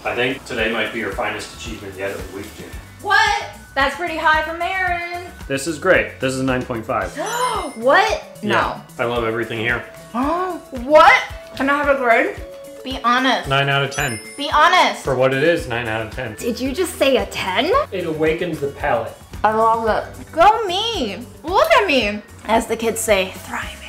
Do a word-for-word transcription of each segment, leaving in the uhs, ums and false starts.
I think today might be your finest achievement yet of the week, Jim. What? That's pretty high from Aaron. This is great. This is nine point five. What? No. Yeah, I love everything here. What? Can I have a grade? Be honest. nine out of ten. Be honest. For what it is, nine out of ten. Did you just say a ten? It awakens the palate. I love it. Go me. Look at me. As the kids say, thriving.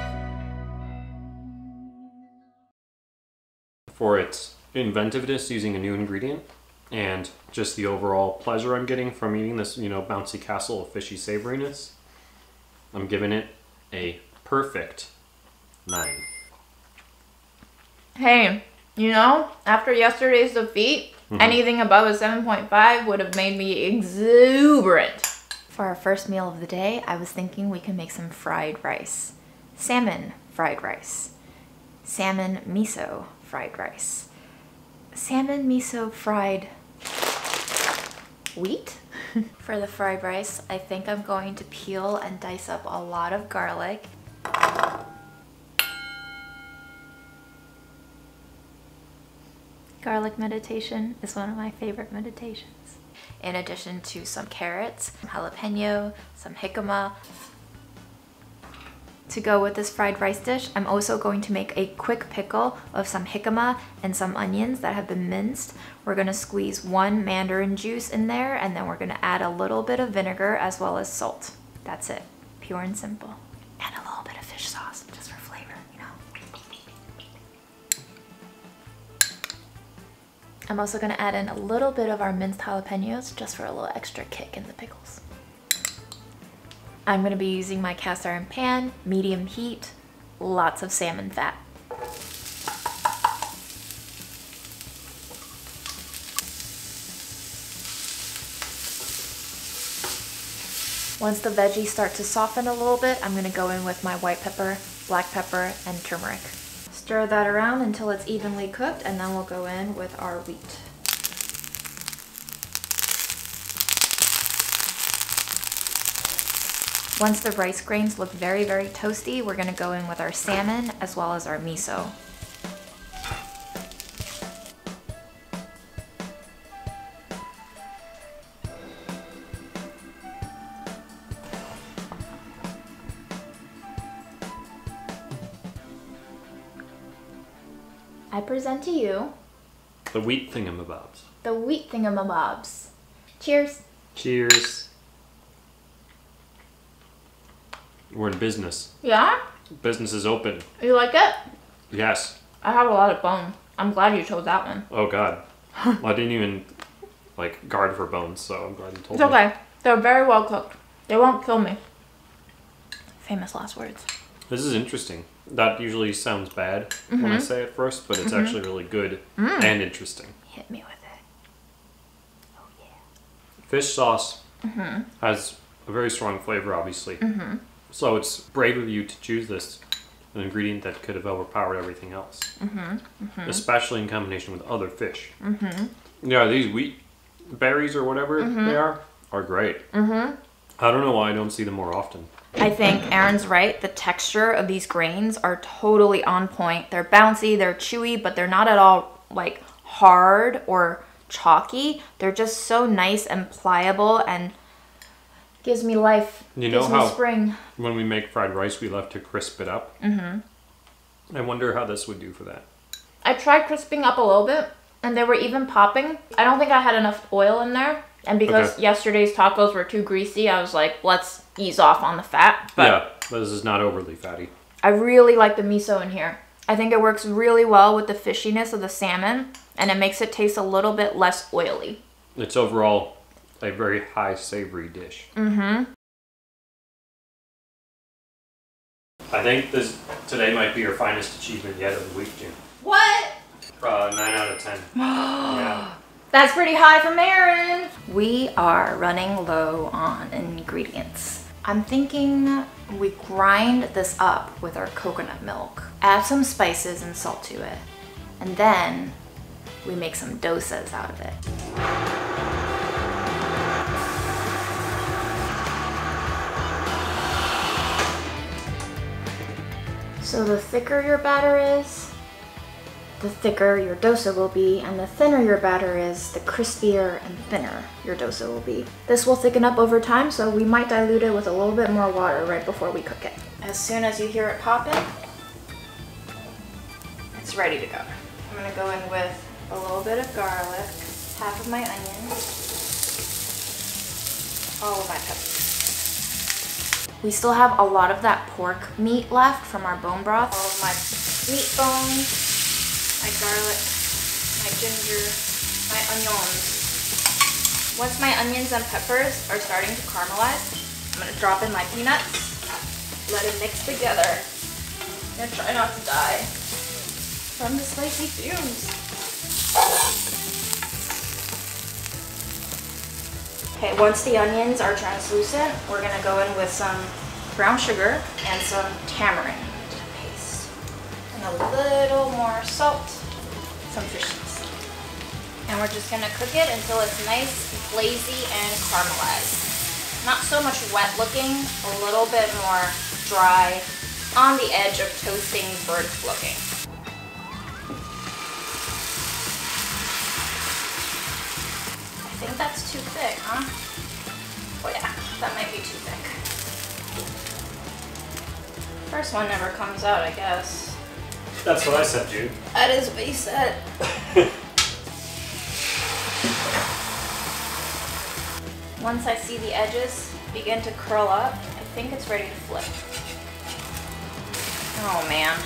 For its inventiveness using a new ingredient and just the overall pleasure I'm getting from eating this, you know, bouncy castle of fishy savoriness, I'm giving it a perfect nine. Hey, you know, after yesterday's defeat, mm-hmm. anything above a seven point five would have made me exuberant. For our first meal of the day, I was thinking we could make some fried rice. Salmon fried rice. Salmon miso fried rice. Salmon miso fried wheat. For the fried rice, I think I'm going to peel and dice up a lot of garlic. Garlic meditation is one of my favorite meditations. In addition to some carrots, some jalapeno, some jicama. To go with this fried rice dish, I'm also going to make a quick pickle of some jicama and some onions that have been minced. We're gonna squeeze one mandarin juice in there, and then we're gonna add a little bit of vinegar as well as salt. That's it, pure and simple. And a little bit of fish sauce, just for flavor, you know. I'm also gonna add in a little bit of our minced jalapenos just for a little extra kick in the pickles. I'm gonna be using my cast iron pan, medium heat, lots of salmon fat. Once the veggies start to soften a little bit, I'm gonna go in with my white pepper, black pepper, and turmeric. Stir that around until it's evenly cooked, and then we'll go in with our wheat. Once the rice grains look very, very toasty, we're gonna go in with our salmon as well as our miso. I present to you the wheat thingamabobs. The wheat thingamabobs. Cheers. Cheers. We're in business. Yeah? Business is open. You like it? Yes. I have a lot of bone. I'm glad you chose that one. Oh God. Well, I didn't even like guard for bones, so I'm glad you told it's me. It's okay. They're very well cooked. They won't kill me. Famous last words. This is interesting. That usually sounds bad mm-hmm. when I say it first, but it's mm-hmm. actually really good mm. and interesting. Hit me with it. Oh yeah. Fish sauce mm-hmm. has a very strong flavor, obviously. Mm-hmm. So it's brave of you to choose this, an ingredient that could have overpowered everything else. Mm-hmm. Mm-hmm. Especially in combination with other fish. Mm-hmm. Yeah, these wheat berries or whatever mm-hmm. they are, are great. Mm-hmm. I don't know why I don't see them more often. I think Aaron's right. The texture of these grains are totally on point. They're bouncy, they're chewy, but they're not at all like hard or chalky. They're just so nice and pliable and gives me life. You know gives how me spring. When we make fried rice, we love to crisp it up? Mm-hmm. I wonder how this would do for that. I tried crisping up a little bit, and they were even popping. I don't think I had enough oil in there. And because okay. yesterday's tacos were too greasy, I was like, let's ease off on the fat. But yeah, but this is not overly fatty. I really like the miso in here. I think it works really well with the fishiness of the salmon, and it makes it taste a little bit less oily. It's overall a very high savory dish. Mm-hmm. I think this today might be your finest achievement yet of the week, Jim. What? Uh, nine out of ten. Yeah. That's pretty high from Aaron. We are running low on ingredients. I'm thinking we grind this up with our coconut milk, add some spices and salt to it, and then we make some dosas out of it. So the thicker your batter is, the thicker your dosa will be, and the thinner your batter is, the crispier and thinner your dosa will be. This will thicken up over time, so we might dilute it with a little bit more water right before we cook it. As soon as you hear it popping, it's ready to go. I'm gonna go in with a little bit of garlic, half of my onions, all of my peppers. We still have a lot of that pork meat left from our bone broth. All of my meat bones, my garlic, my ginger, my onions. Once my onions and peppers are starting to caramelize, I'm gonna drop in my peanuts, let it mix together. I'm gonna try not to die from the spicy fumes. Okay, once the onions are translucent, we're gonna go in with some brown sugar and some tamarind paste. And a little more salt, some fish seeds. And we're just gonna cook it until it's nice, glazy, and caramelized. Not so much wet looking, a little bit more dry, on the edge of toasting burnt looking. I think that's too thick, huh? Oh yeah, that might be too thick. First one never comes out, I guess. That's what I said, Jude. That is what he said. Once I see the edges begin to curl up, I think it's ready to flip. Oh man.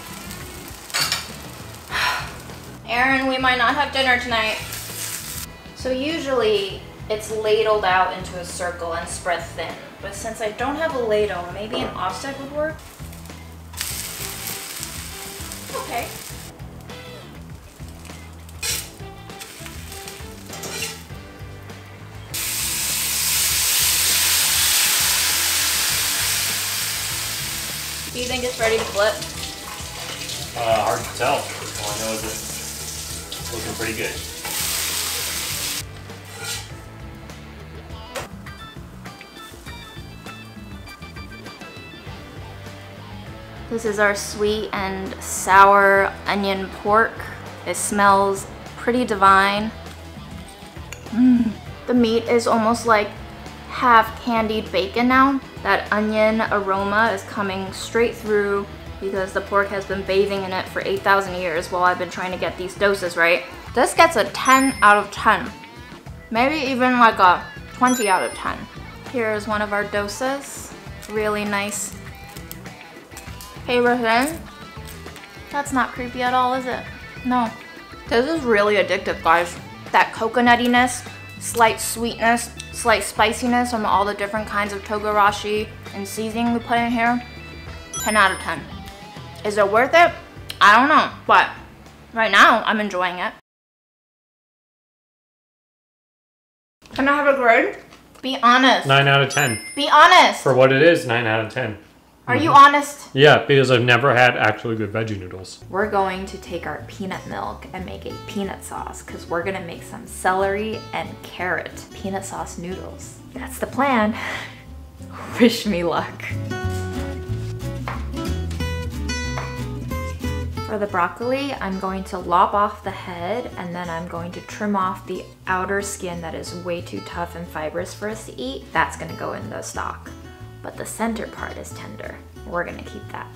Aaron, we might not have dinner tonight. So usually it's ladled out into a circle and spread thin, but since I don't have a ladle, maybe an offset would work. Okay. Do you think it's ready to flip? Uh, hard to tell. All I know is it's looking pretty good. This is our sweet and sour onion pork. It smells pretty divine. Mm. The meat is almost like half candied bacon now. That onion aroma is coming straight through because the pork has been bathing in it for eight thousand years while I've been trying to get these dosas right. This gets a ten out of ten. Maybe even like a twenty out of ten. Here's one of our dosas. Really nice. Paper thin. That's not creepy at all, is it? No. This is really addictive, guys. That coconuttiness, slight sweetness, slight spiciness from all the different kinds of togarashi and seasoning we put in here. ten out of ten. Is it worth it? I don't know, but right now I'm enjoying it. Can I have a grade? Be honest. nine out of ten. Be honest. For what it is, nine out of ten. Are you honest? Yeah, because I've never had actually good veggie noodles. We're going to take our peanut milk and make a peanut sauce because we're gonna make some celery and carrot peanut sauce noodles. That's the plan. Wish me luck. For the broccoli, I'm going to lop off the head and then I'm going to trim off the outer skin that is way too tough and fibrous for us to eat. That's gonna go in the stock. But the center part is tender. We're gonna keep that.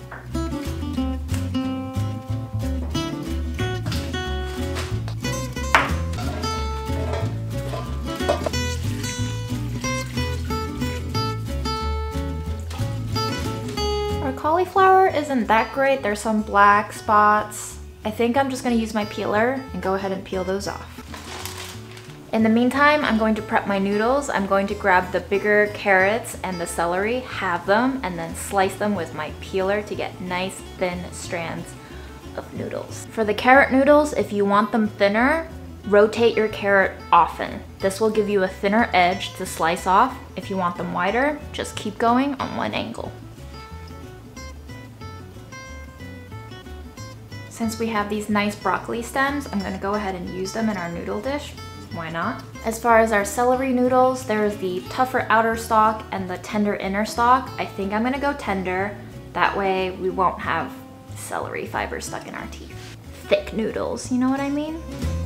Our cauliflower isn't that great. There's some black spots. I think I'm just gonna use my peeler and go ahead and peel those off. In the meantime, I'm going to prep my noodles. I'm going to grab the bigger carrots and the celery, halve them, and then slice them with my peeler to get nice thin strands of noodles. For the carrot noodles, if you want them thinner, rotate your carrot often. This will give you a thinner edge to slice off. If you want them wider, just keep going on one angle. Since we have these nice broccoli stems, I'm gonna go ahead and use them in our noodle dish. Why not? As far as our celery noodles, there's the tougher outer stalk and the tender inner stalk. I think I'm gonna go tender. That way we won't have celery fiber stuck in our teeth. thick noodles, you know what I mean?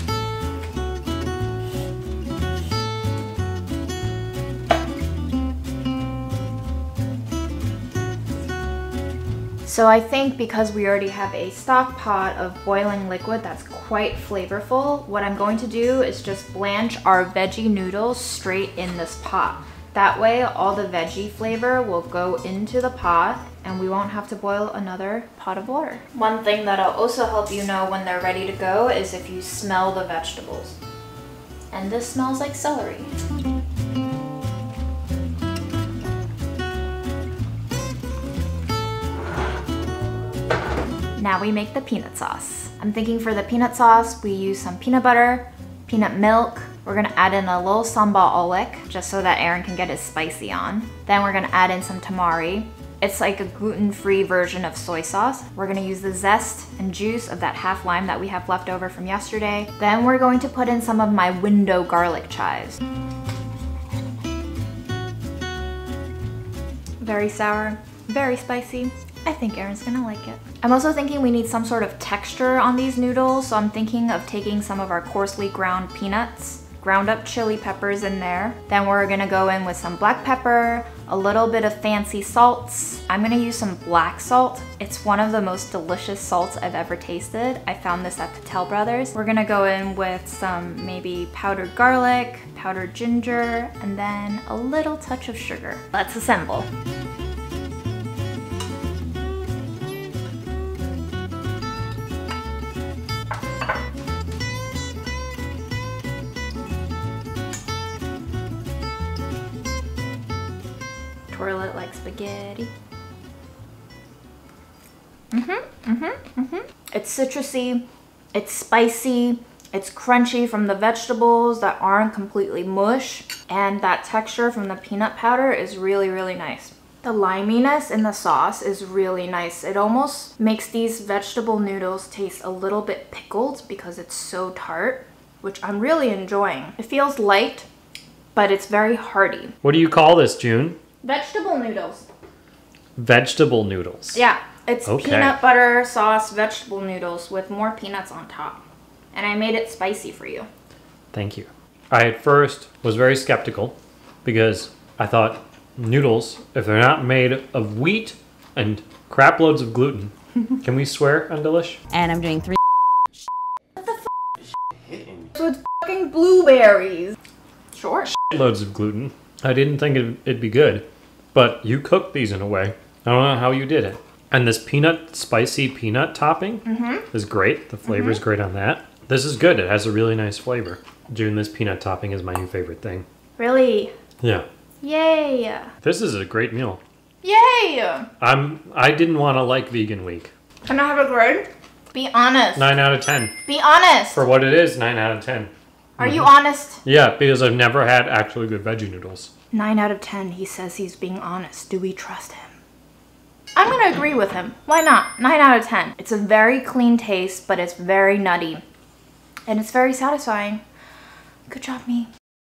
So I think because we already have a stock pot of boiling liquid that's quite flavorful, what I'm going to do is just blanch our veggie noodles straight in this pot. That way all the veggie flavor will go into the pot and we won't have to boil another pot of water. One thing that'll also help you know when they're ready to go is if you smell the vegetables. And this smells like celery. Now we make the peanut sauce. I'm thinking for the peanut sauce, we use some peanut butter, peanut milk. We're gonna add in a little sambal oelek, just so that Aaron can get his spicy on. Then we're gonna add in some tamari. It's like a gluten-free version of soy sauce. We're gonna use the zest and juice of that half lime that we have left over from yesterday. Then we're going to put in some of my window garlic chives. Very sour, very spicy. I think Aaron's gonna like it. I'm also thinking we need some sort of texture on these noodles, so I'm thinking of taking some of our coarsely ground peanuts, ground up chili peppers in there. Then we're gonna go in with some black pepper, a little bit of fancy salts. I'm gonna use some black salt. It's one of the most delicious salts I've ever tasted. I found this at Patel Brothers. We're gonna go in with some maybe powdered garlic, powdered ginger, and then a little touch of sugar. Let's assemble. Twirl it like spaghetti. Mm-hmm, mm-hmm, mm-hmm. It's citrusy, it's spicy, it's crunchy from the vegetables that aren't completely mush, and that texture from the peanut powder is really, really nice. The liminess in the sauce is really nice. It almost makes these vegetable noodles taste a little bit pickled because it's so tart, which I'm really enjoying. It feels light, but it's very hearty. What do you call this, June? Vegetable noodles. Vegetable noodles. Yeah, it's Okay. peanut butter sauce vegetable noodles with more peanuts on top. And I made it spicy for you. Thank you. I at first was very skeptical because I thought noodles, if they're not made of wheat and crap loads of gluten, can we swear on Delish? And I'm doing three. What the f? So it's fucking blueberries. Sure. Loads of gluten. I didn't think it'd, it'd be good, but you cooked these in a way. I don't know how you did it. And this peanut, spicy peanut topping Mm-hmm. is great. The flavor is great on that. This is good. It has a really nice flavor. June, this peanut topping is my new favorite thing. Really? Yeah. Yay. This is a great meal. Yay. I'm, I didn't want to like vegan week. Can I have a grade? Be honest. nine out of ten. Be honest. For what it is, nine out of ten. Are you honest? Yeah, because I've never had actually good veggie noodles. nine out of ten. He says he's being honest. Do we trust him? I'm gonna agree with him. Why not? nine out of ten. It's a very clean taste, but it's very nutty. And it's very satisfying. Good job, me.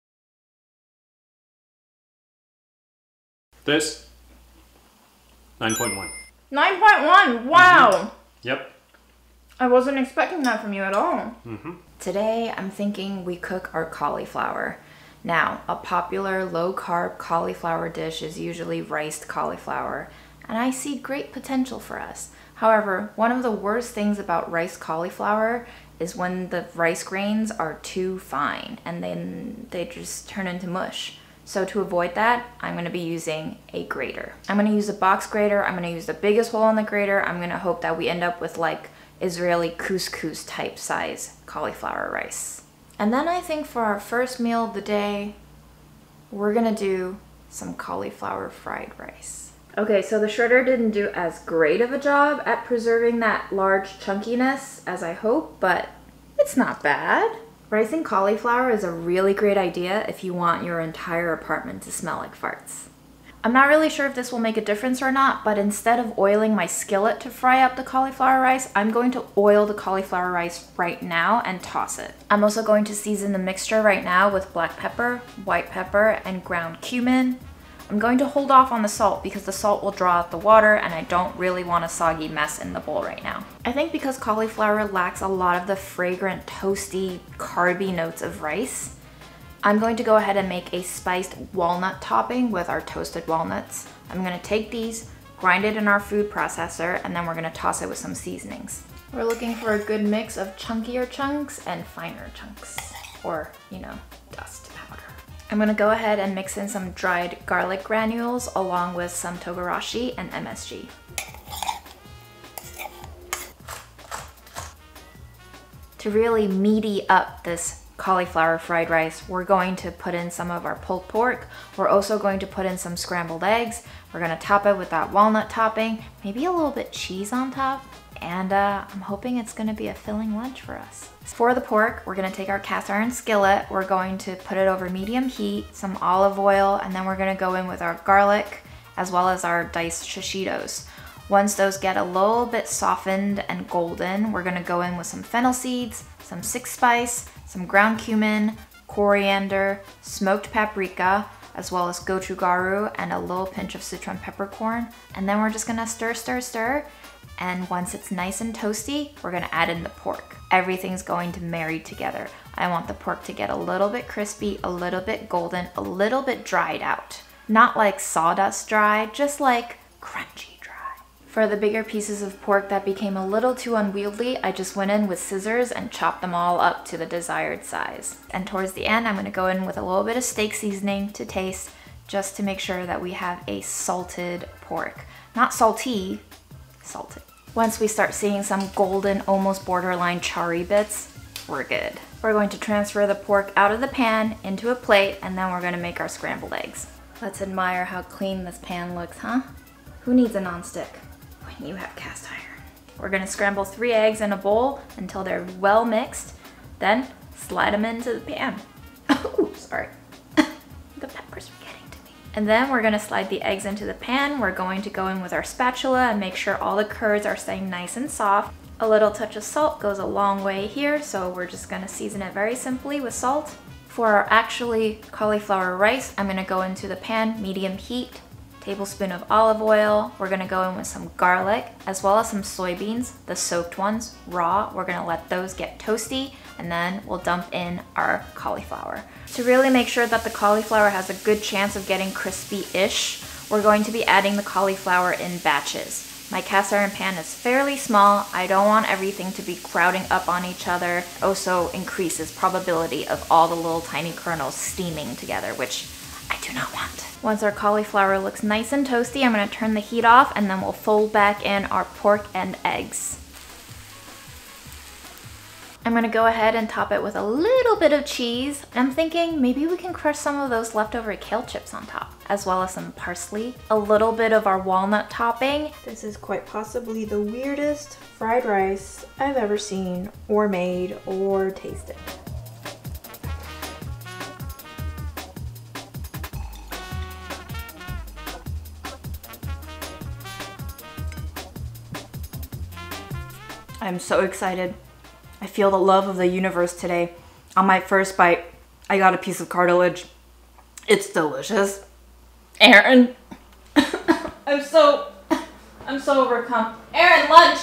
This, nine point one. nine point one. Wow. Yep. I wasn't expecting that from you at all. Mm-hmm. Today, I'm thinking we cook our cauliflower. Now, a popular low-carb cauliflower dish is usually riced cauliflower, and I see great potential for us. However, one of the worst things about riced cauliflower is when the rice grains are too fine, and then they just turn into mush. So to avoid that, I'm going to be using a grater. I'm going to use a box grater. I'm going to use the biggest hole in the grater. I'm going to hope that we end up with like Israeli couscous type size cauliflower rice. And then I think for our first meal of the day, we're gonna do some cauliflower fried rice. Okay, so the shredder didn't do as great of a job at preserving that large chunkiness as I hope, but it's not bad. Ricing cauliflower is a really great idea if you want your entire apartment to smell like farts. I'm not really sure if this will make a difference or not, but instead of oiling my skillet to fry up the cauliflower rice, I'm going to oil the cauliflower rice right now and toss it. I'm also going to season the mixture right now with black pepper, white pepper, and ground cumin. I'm going to hold off on the salt because the salt will draw out the water and I don't really want a soggy mess in the bowl right now. I think because cauliflower lacks a lot of the fragrant, toasty, carby notes of rice, I'm going to go ahead and make a spiced walnut topping with our toasted walnuts. I'm gonna take these, grind it in our food processor, and then we're gonna toss it with some seasonings. We're looking for a good mix of chunkier chunks and finer chunks, or, you know, dust powder. I'm gonna go ahead and mix in some dried garlic granules along with some togarashi and M S G. To really meaty up this cauliflower fried rice, we're going to put in some of our pulled pork. We're also going to put in some scrambled eggs. We're gonna top it with that walnut topping, maybe a little bit cheese on top, and uh, I'm hoping it's gonna be a filling lunch for us. For the pork, we're gonna take our cast iron skillet, we're going to put it over medium heat, some olive oil, and then we're gonna go in with our garlic as well as our diced shishitos. Once those get a little bit softened and golden, we're gonna go in with some fennel seeds, some six spice, some ground cumin, coriander, smoked paprika, as well as gochugaru and a little pinch of Sichuan peppercorn. And then we're just gonna stir, stir, stir. And once it's nice and toasty, we're gonna add in the pork. Everything's going to marry together. I want the pork to get a little bit crispy, a little bit golden, a little bit dried out. Not like sawdust dry, just like crunchy dry. For the bigger pieces of pork that became a little too unwieldy, I just went in with scissors and chopped them all up to the desired size. And towards the end, I'm gonna go in with a little bit of steak seasoning to taste, just to make sure that we have a salted pork. Not salty, salted. Once we start seeing some golden, almost borderline charry bits, we're good. We're going to transfer the pork out of the pan into a plate, and then we're gonna make our scrambled eggs. Let's admire how clean this pan looks, huh? Who needs a nonstick when you have cast iron? We're gonna scramble three eggs in a bowl until they're well mixed, then slide them into the pan. Oh, sorry. The peppers are getting to me. And then we're gonna slide the eggs into the pan. We're going to go in with our spatula and make sure all the curds are staying nice and soft. A little touch of salt goes a long way here, so we're just gonna season it very simply with salt. For our actually cauliflower rice, I'm gonna go into the pan, medium heat, tablespoon of olive oil. We're gonna go in with some garlic, as well as some soybeans, the soaked ones, raw. We're gonna let those get toasty, and then we'll dump in our cauliflower. To really make sure that the cauliflower has a good chance of getting crispy-ish, we're going to be adding the cauliflower in batches. My cast iron pan is fairly small. I don't want everything to be crowding up on each other. Also increases probability of all the little tiny kernels steaming together, which I do not want. Once our cauliflower looks nice and toasty, I'm gonna turn the heat off, and then we'll fold back in our pork and eggs. I'm gonna go ahead and top it with a little bit of cheese. I'm thinking maybe we can crush some of those leftover kale chips on top, as well as some parsley, a little bit of our walnut topping. This is quite possibly the weirdest fried rice I've ever seen or made or tasted. I'm so excited. I feel the love of the universe today. On my first bite, I got a piece of cartilage. It's delicious. Aaron, I'm so, I'm so overcome. Aaron, lunch!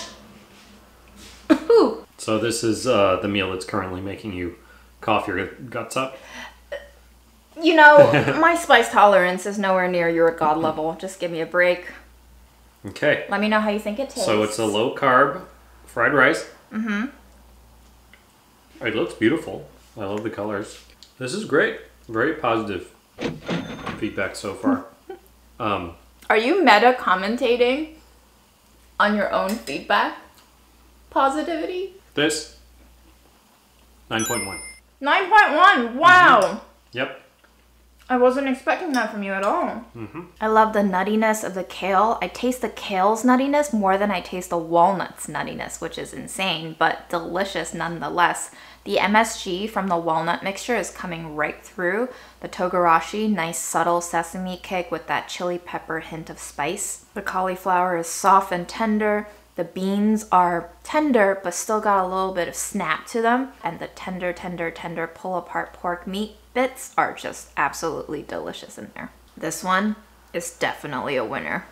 So this is uh, the meal that's currently making you cough your guts up? You know, my spice tolerance is nowhere near your god level. Just give me a break. Okay. Let me know how you think it tastes. So it's a low-carb fried rice. Mm-hmm. It looks beautiful. I love the colors. This is great. Very positive feedback so far. Um, Are you meta commentating on your own feedback? Positivity? this, nine point one. nine point one, wow! Mm-hmm. Yep. I wasn't expecting that from you at all. Mm-hmm. I love the nuttiness of the kale. I taste the kale's nuttiness more than I taste the walnut's nuttiness, which is insane, but delicious nonetheless. The M S G from the walnut mixture is coming right through. The togarashi, nice subtle sesame kick with that chili pepper hint of spice. The cauliflower is soft and tender. The beans are tender, but still got a little bit of snap to them. And the tender, tender, tender pull apart pork meat bits are just absolutely delicious in there. This one, is definitely a winner.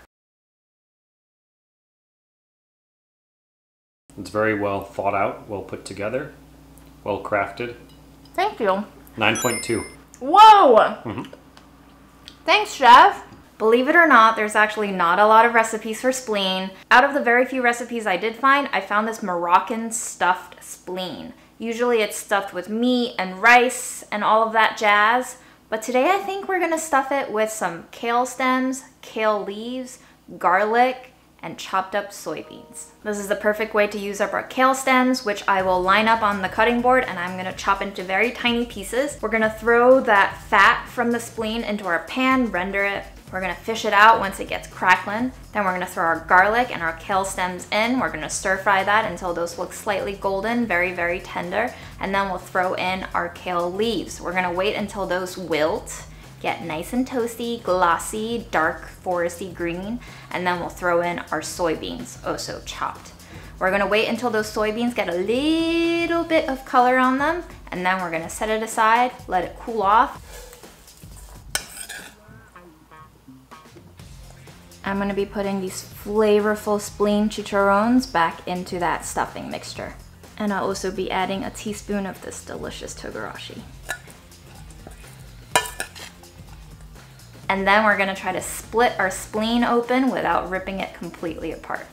It's very well thought out, well put together, well crafted. Thank you. nine point two. Whoa! Mm-hmm. Thanks, chef. Believe it or not, there's actually not a lot of recipes for spleen. Out of the very few recipes I did find, I found this Moroccan stuffed spleen. Usually it's stuffed with meat and rice and all of that jazz. But today I think we're gonna stuff it with some kale stems, kale leaves, garlic, and chopped up soybeans. This is the perfect way to use up our kale stems, which I will line up on the cutting board and I'm gonna chop into very tiny pieces. We're gonna throw that fat from the spleen into our pan, render it. We're gonna fish it out once it gets crackling. Then we're gonna throw our garlic and our kale stems in. We're gonna stir fry that until those look slightly golden, very, very tender. And then we'll throw in our kale leaves. We're gonna wait until those wilt, get nice and toasty, glossy, dark, foresty green, and then we'll throw in our soybeans, also chopped. We're gonna wait until those soybeans get a little bit of color on them, and then we're gonna set it aside, let it cool off. I'm gonna be putting these flavorful spleen chicharrones back into that stuffing mixture. And I'll also be adding a teaspoon of this delicious togarashi. And then we're gonna try to split our spleen open without ripping it completely apart.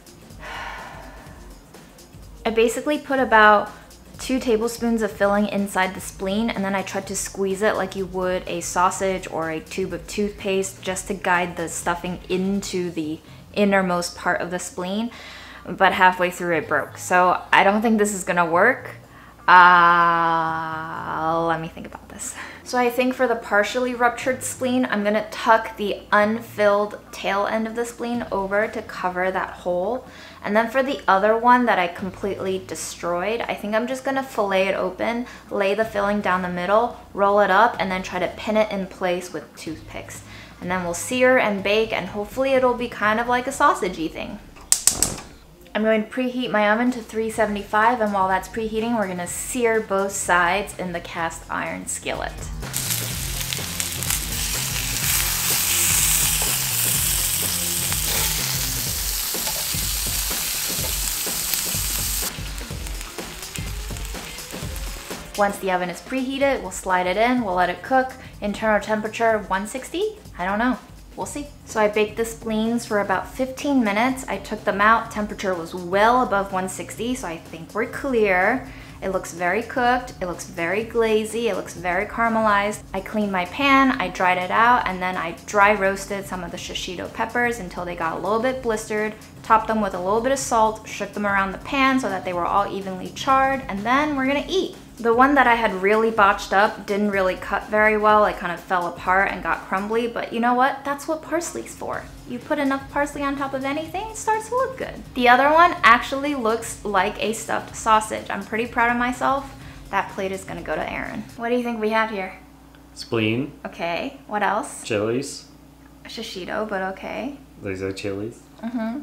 I basically put about two tablespoons of filling inside the spleen, and then I tried to squeeze it like you would a sausage or a tube of toothpaste just to guide the stuffing into the innermost part of the spleen, but halfway through it broke. So I don't think this is gonna work. Uh, let me think about this. So I think for the partially ruptured spleen, I'm gonna tuck the unfilled tail end of the spleen over to cover that hole. And then for the other one that I completely destroyed, I think I'm just gonna fillet it open, lay the filling down the middle, roll it up, and then try to pin it in place with toothpicks. And then we'll sear and bake, and hopefully it'll be kind of like a sausage-y thing. I'm going to preheat my oven to three seventy-five, and while that's preheating, we're gonna sear both sides in the cast iron skillet. Once the oven is preheated, we'll slide it in, we'll let it cook. Internal temperature one sixty? I don't know. We'll see. So I baked the spleens for about fifteen minutes. I took them out. Temperature was well above one sixty, so I think we're clear. It looks very cooked. It looks very glazy. It looks very caramelized. I cleaned my pan, I dried it out, and then I dry roasted some of the shishito peppers until they got a little bit blistered. Topped them with a little bit of salt, shook them around the pan so that they were all evenly charred, and then we're gonna eat. The one that I had really botched up didn't really cut very well. It kind of fell apart and got crumbly, but you know what? That's what parsley's for. You put enough parsley on top of anything, it starts to look good. The other one actually looks like a stuffed sausage. I'm pretty proud of myself. That plate is gonna go to Aaron. What do you think we have here? Spleen. Okay, what else? Chilies. Shishito, but okay. These are chilies. Mm-hmm.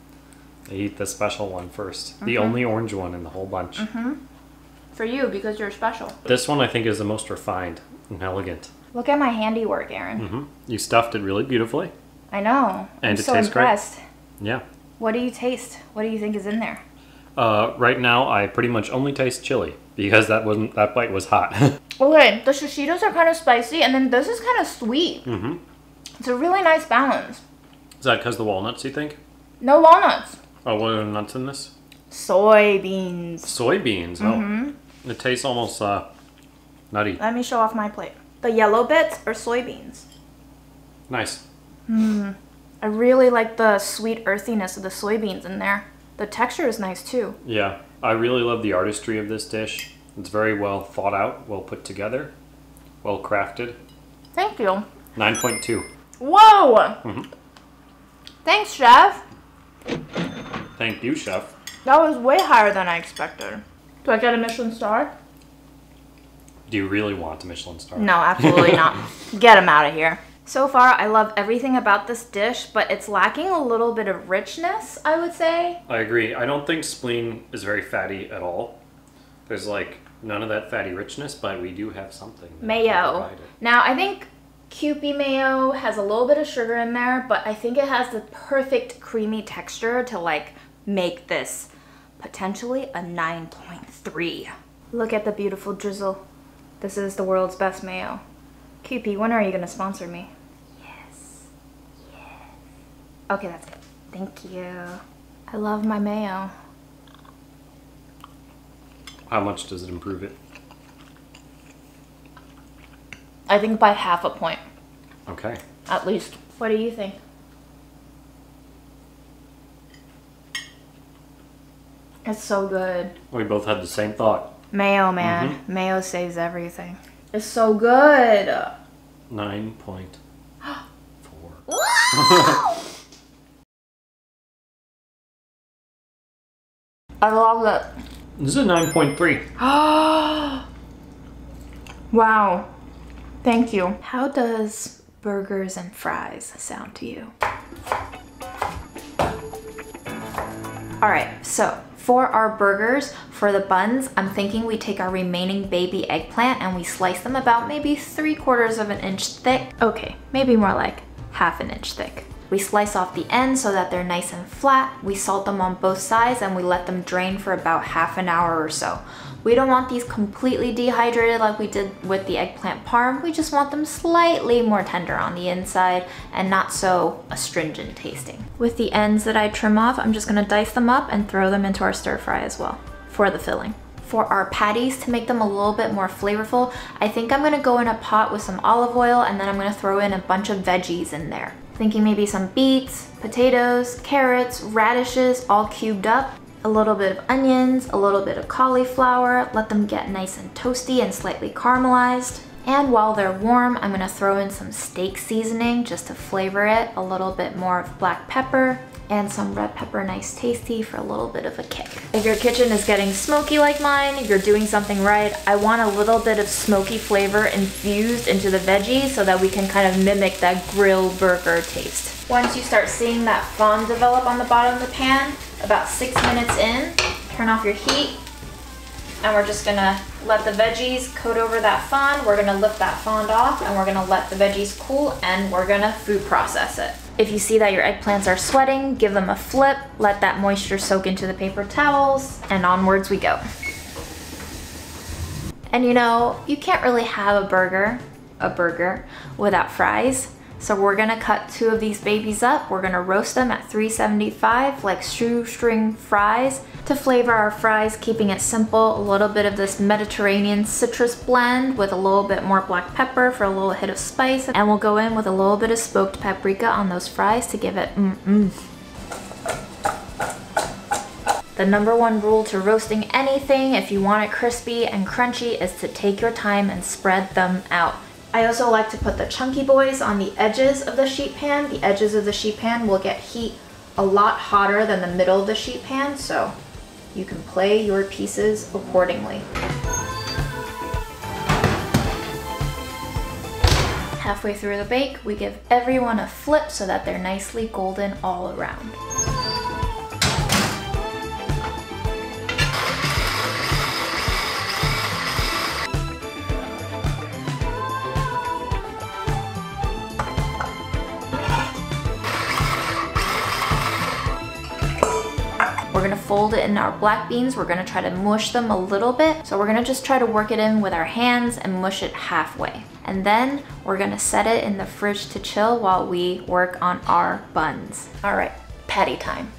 I eat the special one first. Mm-hmm. The only orange one in the whole bunch. Mm-hmm. For you, because you're special. This one I think is the most refined and elegant. Look at my handiwork, Aaron. Mm-hmm. You stuffed it really beautifully. I know. And I'm it so tastes impressed. great. Yeah. What do you taste? What do you think is in there? Uh, right now, I pretty much only taste chili because that wasn't that bite was hot. Okay, the shishitos are kind of spicy, and then this is kind of sweet. Mm-hmm. It's a really nice balance. Is that because the walnuts, you think? No walnuts. Oh, what are the nuts in this? Soybeans. Soybeans. Mm-hmm. Oh. It tastes almost uh, nutty. Let me show off my plate. The yellow bits are soybeans. Nice. Mmm. I really like the sweet earthiness of the soybeans in there. The texture is nice too. Yeah, I really love the artistry of this dish. It's very well thought out, well put together, well crafted. Thank you. nine point two. Whoa! Mm-hmm. Thanks, chef. Thank you, chef. That was way higher than I expected. Do I get a Michelin star? Do you really want a Michelin star? No, absolutely not. Get them out of here. So far, I love everything about this dish, but it's lacking a little bit of richness, I would say. I agree. I don't think spleen is very fatty at all. There's like none of that fatty richness, but we do have something. Mayo. Now, I think Kewpie mayo has a little bit of sugar in there, but I think it has the perfect creamy texture to like make this potentially a nine point three. Look at the beautiful drizzle. This is the world's best mayo. Kewpie, when are you gonna sponsor me? Yes. Yes. Okay, that's good. Thank you. I love my mayo. How much does it improve it? I think by half a point. Okay. At least. What do you think? It's so good. We both had the same thought. Mayo, man. Mm-hmm. Mayo saves everything. It's so good. nine point four. I love it. This is a nine point three. Wow. Thank you. How does burgers and fries sound to you? All right, so for our burgers, for the buns, I'm thinking we take our remaining baby eggplant and we slice them about maybe three quarters of an inch thick. Okay, maybe more like half an inch thick. We slice off the ends so that they're nice and flat. We salt them on both sides and we let them drain for about half an hour or so. We don't want these completely dehydrated like we did with the eggplant parm. We just want them slightly more tender on the inside and not so astringent tasting. With the ends that I trim off, I'm just gonna dice them up and throw them into our stir fry as well for the filling. For our patties, to make them a little bit more flavorful, I think I'm gonna go in a pot with some olive oil and then I'm gonna throw in a bunch of veggies in there. Thinking maybe some beets, potatoes, carrots, radishes, all cubed up. A little bit of onions, a little bit of cauliflower, let them get nice and toasty and slightly caramelized. And while they're warm, I'm gonna throw in some steak seasoning just to flavor it, a little bit more of black pepper, and some red pepper nice tasty for a little bit of a kick. If your kitchen is getting smoky like mine, you're doing something right. I want a little bit of smoky flavor infused into the veggies so that we can kind of mimic that grill burger taste. Once you start seeing that fond develop on the bottom of the pan, about six minutes in, turn off your heat, and we're just gonna let the veggies coat over that fond. We're gonna lift that fond off and we're gonna let the veggies cool and we're gonna food process it. If you see that your eggplants are sweating, give them a flip, let that moisture soak into the paper towels, and onwards we go. And you know, you can't really have a burger, a burger, without fries. So we're gonna cut two of these babies up. We're gonna roast them at three seventy-five like shoestring fries. To flavor our fries, keeping it simple, a little bit of this Mediterranean citrus blend with a little bit more black pepper for a little hit of spice. And we'll go in with a little bit of smoked paprika on those fries to give it mm-mm. The number one rule to roasting anything, if you want it crispy and crunchy, is to take your time and spread them out. I also like to put the chunky boys on the edges of the sheet pan. The edges of the sheet pan will get heat a lot hotter than the middle of the sheet pan, so you can play your pieces accordingly. Halfway through the bake, we give everyone a flip so that they're nicely golden all around. We're gonna fold it in our black beans. We're gonna try to mush them a little bit. So we're gonna just try to work it in with our hands and mush it halfway. And then we're gonna set it in the fridge to chill while we work on our buns. All right, patty time.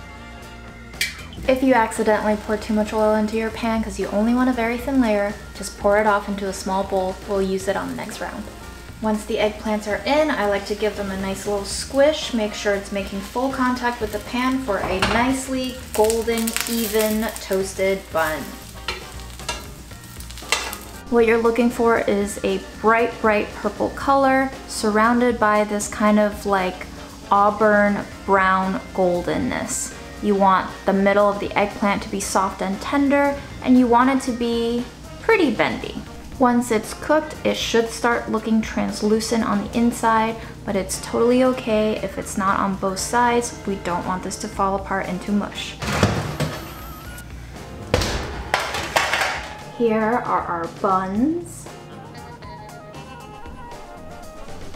If you accidentally pour too much oil into your pan because you only want a very thin layer, just pour it off into a small bowl. We'll use it on the next round. Once the eggplants are in, I like to give them a nice little squish. Make sure it's making full contact with the pan for a nicely golden, even, toasted bun. What you're looking for is a bright, bright purple color surrounded by this kind of like auburn brown goldenness. You want the middle of the eggplant to be soft and tender, and you want it to be pretty bendy. Once it's cooked, it should start looking translucent on the inside, but it's totally okay if it's not on both sides. We don't want this to fall apart into mush. Here are our buns.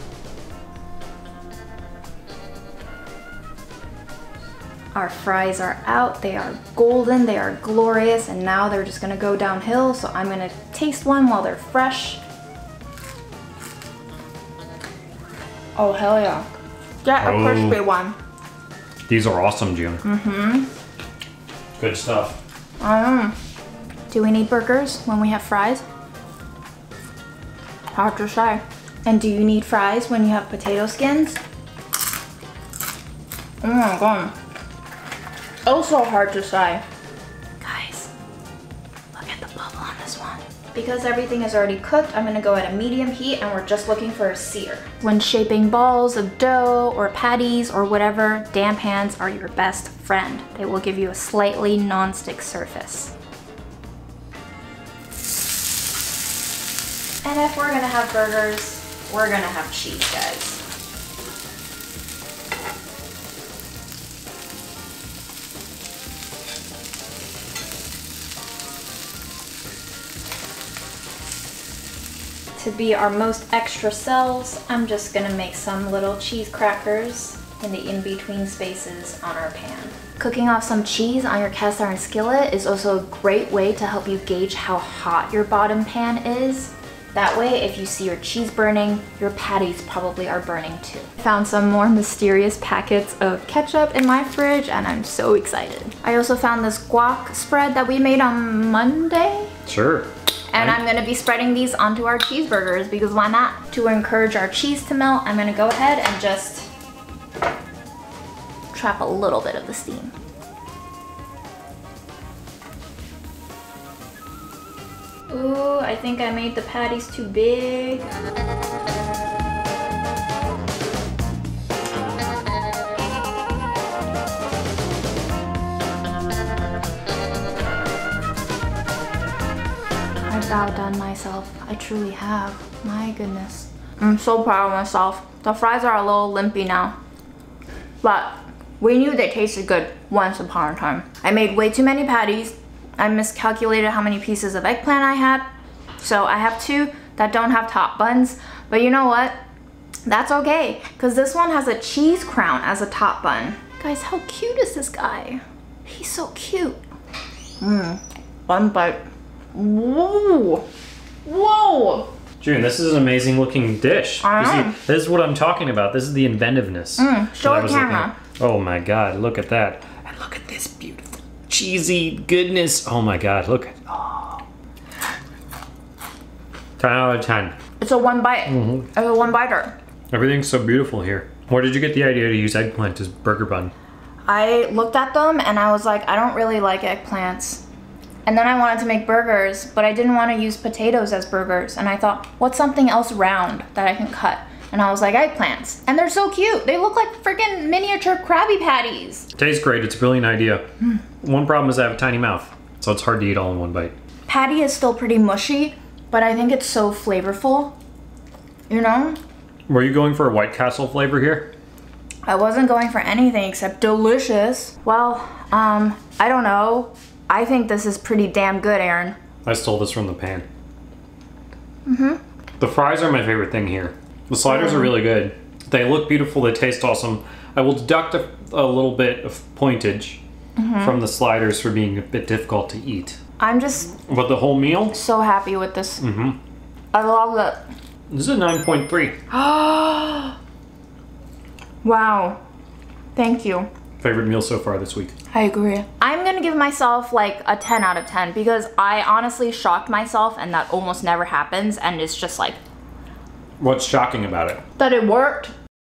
Our fries are out. They are golden, they are glorious, and now they're just gonna go downhill. So I'm gonna taste one while they're fresh. Oh, hell yeah. Get a Oh. crispy one. These are awesome, June. Mm-hmm. Good stuff. Um, do we need burgers when we have fries? Hard to say. And do you need fries when you have potato skins? Oh my god. Also hard to say. Guys, look at the bubble on this one. Because everything is already cooked, I'm gonna go at a medium heat and we're just looking for a sear. When shaping balls of dough or patties or whatever, damp hands are your best friend. They will give you a slightly non-stick surface. And if we're gonna have burgers, we're gonna have cheese, guys. To be our most extra cells, I'm just gonna make some little cheese crackers in the in-between spaces on our pan. Cooking off some cheese on your cast iron skillet is also a great way to help you gauge how hot your bottom pan is. That way, if you see your cheese burning, your patties probably are burning too. Found some more mysterious packets of ketchup in my fridge and I'm so excited. I also found this guac spread that we made on Monday. Sure. And I... I'm gonna be spreading these onto our cheeseburgers because why not? To encourage our cheese to melt, I'm gonna go ahead and just trap a little bit of the steam. Ooh, I think I made the patties too big. I've outdone myself. I truly have. My goodness. I'm so proud of myself. The fries are a little limpy now, but we knew they tasted good once upon a time. I made way too many patties. I miscalculated how many pieces of eggplant I had. So I have two that don't have top buns, but you know what? That's okay, because this one has a cheese crown as a top bun. Guys, how cute is this guy? He's so cute. Mmm, one bite. Whoa, whoa. June, this is an amazing looking dish. I You know. see, this is what I'm talking about. This is the inventiveness. Mm, show that I the was looking camera. at. Oh my God, look at that. And look at this beautiful cheesy goodness. Oh my God, look at oh. ten out of ten. It's a one bite. Mm-hmm. It's a one biter. Everything's so beautiful here. Where did you get the idea to use eggplant as burger bun? I looked at them and I was like, I don't really like eggplants. And then I wanted to make burgers, but I didn't want to use potatoes as burgers. And I thought, what's something else round that I can cut? And I was like, eggplants. And they're so cute. They look like freaking miniature Krabby Patties. Tastes great. It's a brilliant idea. Mm. One problem is I have a tiny mouth, so it's hard to eat all in one bite. Patty is still pretty mushy, but I think it's so flavorful. You know? Were you going for a White Castle flavor here? I wasn't going for anything except delicious. Well, um, I don't know. I think this is pretty damn good, Aaron. I stole this from the pan. Mm-hmm. The fries are my favorite thing here. The sliders mm. are really good. They look beautiful, they taste awesome. I will deduct a, a little bit of pointage mm-hmm. from the sliders for being a bit difficult to eat. I'm just... But the whole meal? So happy with this. Mm-hmm. I love it. This is a nine point three. Wow. Thank you. Favorite meal so far this week? I agree. I'm gonna give myself like a ten out of ten because I honestly shocked myself and that almost never happens and it's just like... What's shocking about it? That it worked.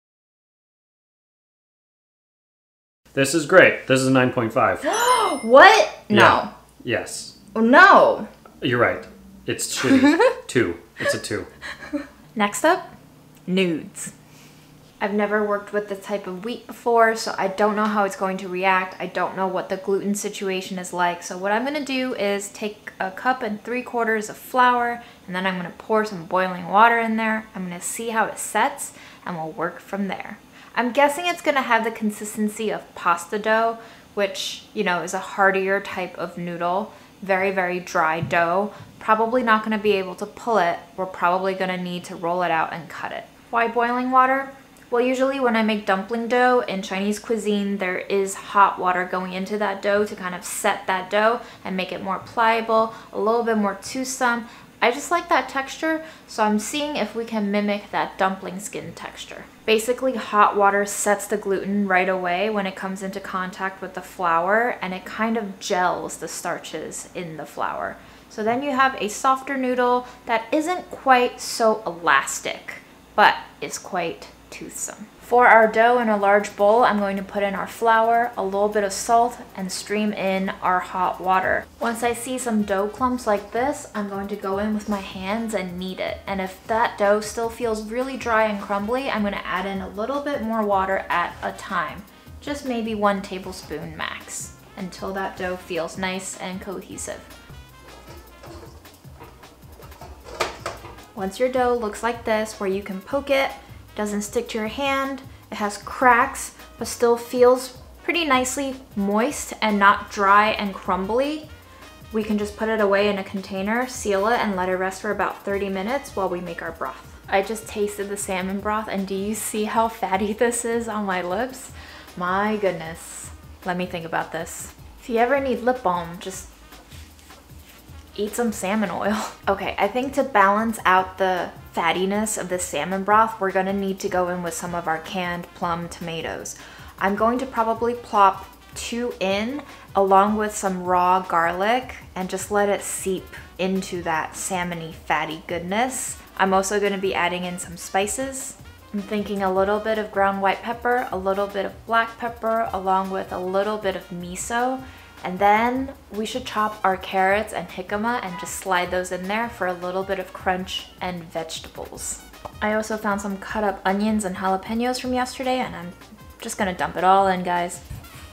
This is great. This is a nine point five. What? No. Yeah. Yes. No. You're right. It's shitty. Two. It's a two. Next up, nudes. I've never worked with this type of wheat before, so I don't know how it's going to react. I don't know what the gluten situation is like. So what I'm gonna do is take a cup and three quarters of flour, and then I'm gonna pour some boiling water in there. I'm gonna see how it sets, and we'll work from there. I'm guessing it's gonna have the consistency of pasta dough, which, you know, is a heartier type of noodle. Very, very dry dough. Probably not gonna be able to pull it. We're probably gonna need to roll it out and cut it. Why boiling water? Well, usually when I make dumpling dough in Chinese cuisine, there is hot water going into that dough to kind of set that dough and make it more pliable, a little bit more toothsome. I just like that texture, so I'm seeing if we can mimic that dumpling skin texture. Basically, hot water sets the gluten right away when it comes into contact with the flour, and it kind of gels the starches in the flour. So then you have a softer noodle that isn't quite so elastic, but is quite toothsome. For our dough in a large bowl, I'm going to put in our flour, a little bit of salt, and stream in our hot water. Once I see some dough clumps like this, I'm going to go in with my hands and knead it. And if that dough still feels really dry and crumbly, I'm going to add in a little bit more water at a time. Just maybe one tablespoon max, until that dough feels nice and cohesive. Once your dough looks like this, where you can poke it, doesn't stick to your hand, it has cracks, but still feels pretty nicely moist and not dry and crumbly, we can just put it away in a container, seal it, and let it rest for about thirty minutes while we make our broth. I just tasted the salmon broth, and do you see how fatty this is on my lips? My goodness. Let me think about this. If you ever need lip balm, just eat some salmon oil. Okay, I think to balance out the fattiness of the salmon broth, we're gonna need to go in with some of our canned plum tomatoes. I'm going to probably plop two in along with some raw garlic and just let it seep into that salmony fatty goodness. I'm also gonna be adding in some spices. I'm thinking a little bit of ground white pepper, a little bit of black pepper, along with a little bit of miso. And then we should chop our carrots and jicama and just slide those in there for a little bit of crunch and vegetables. I also found some cut up onions and jalapenos from yesterday, and I'm just gonna dump it all in, guys.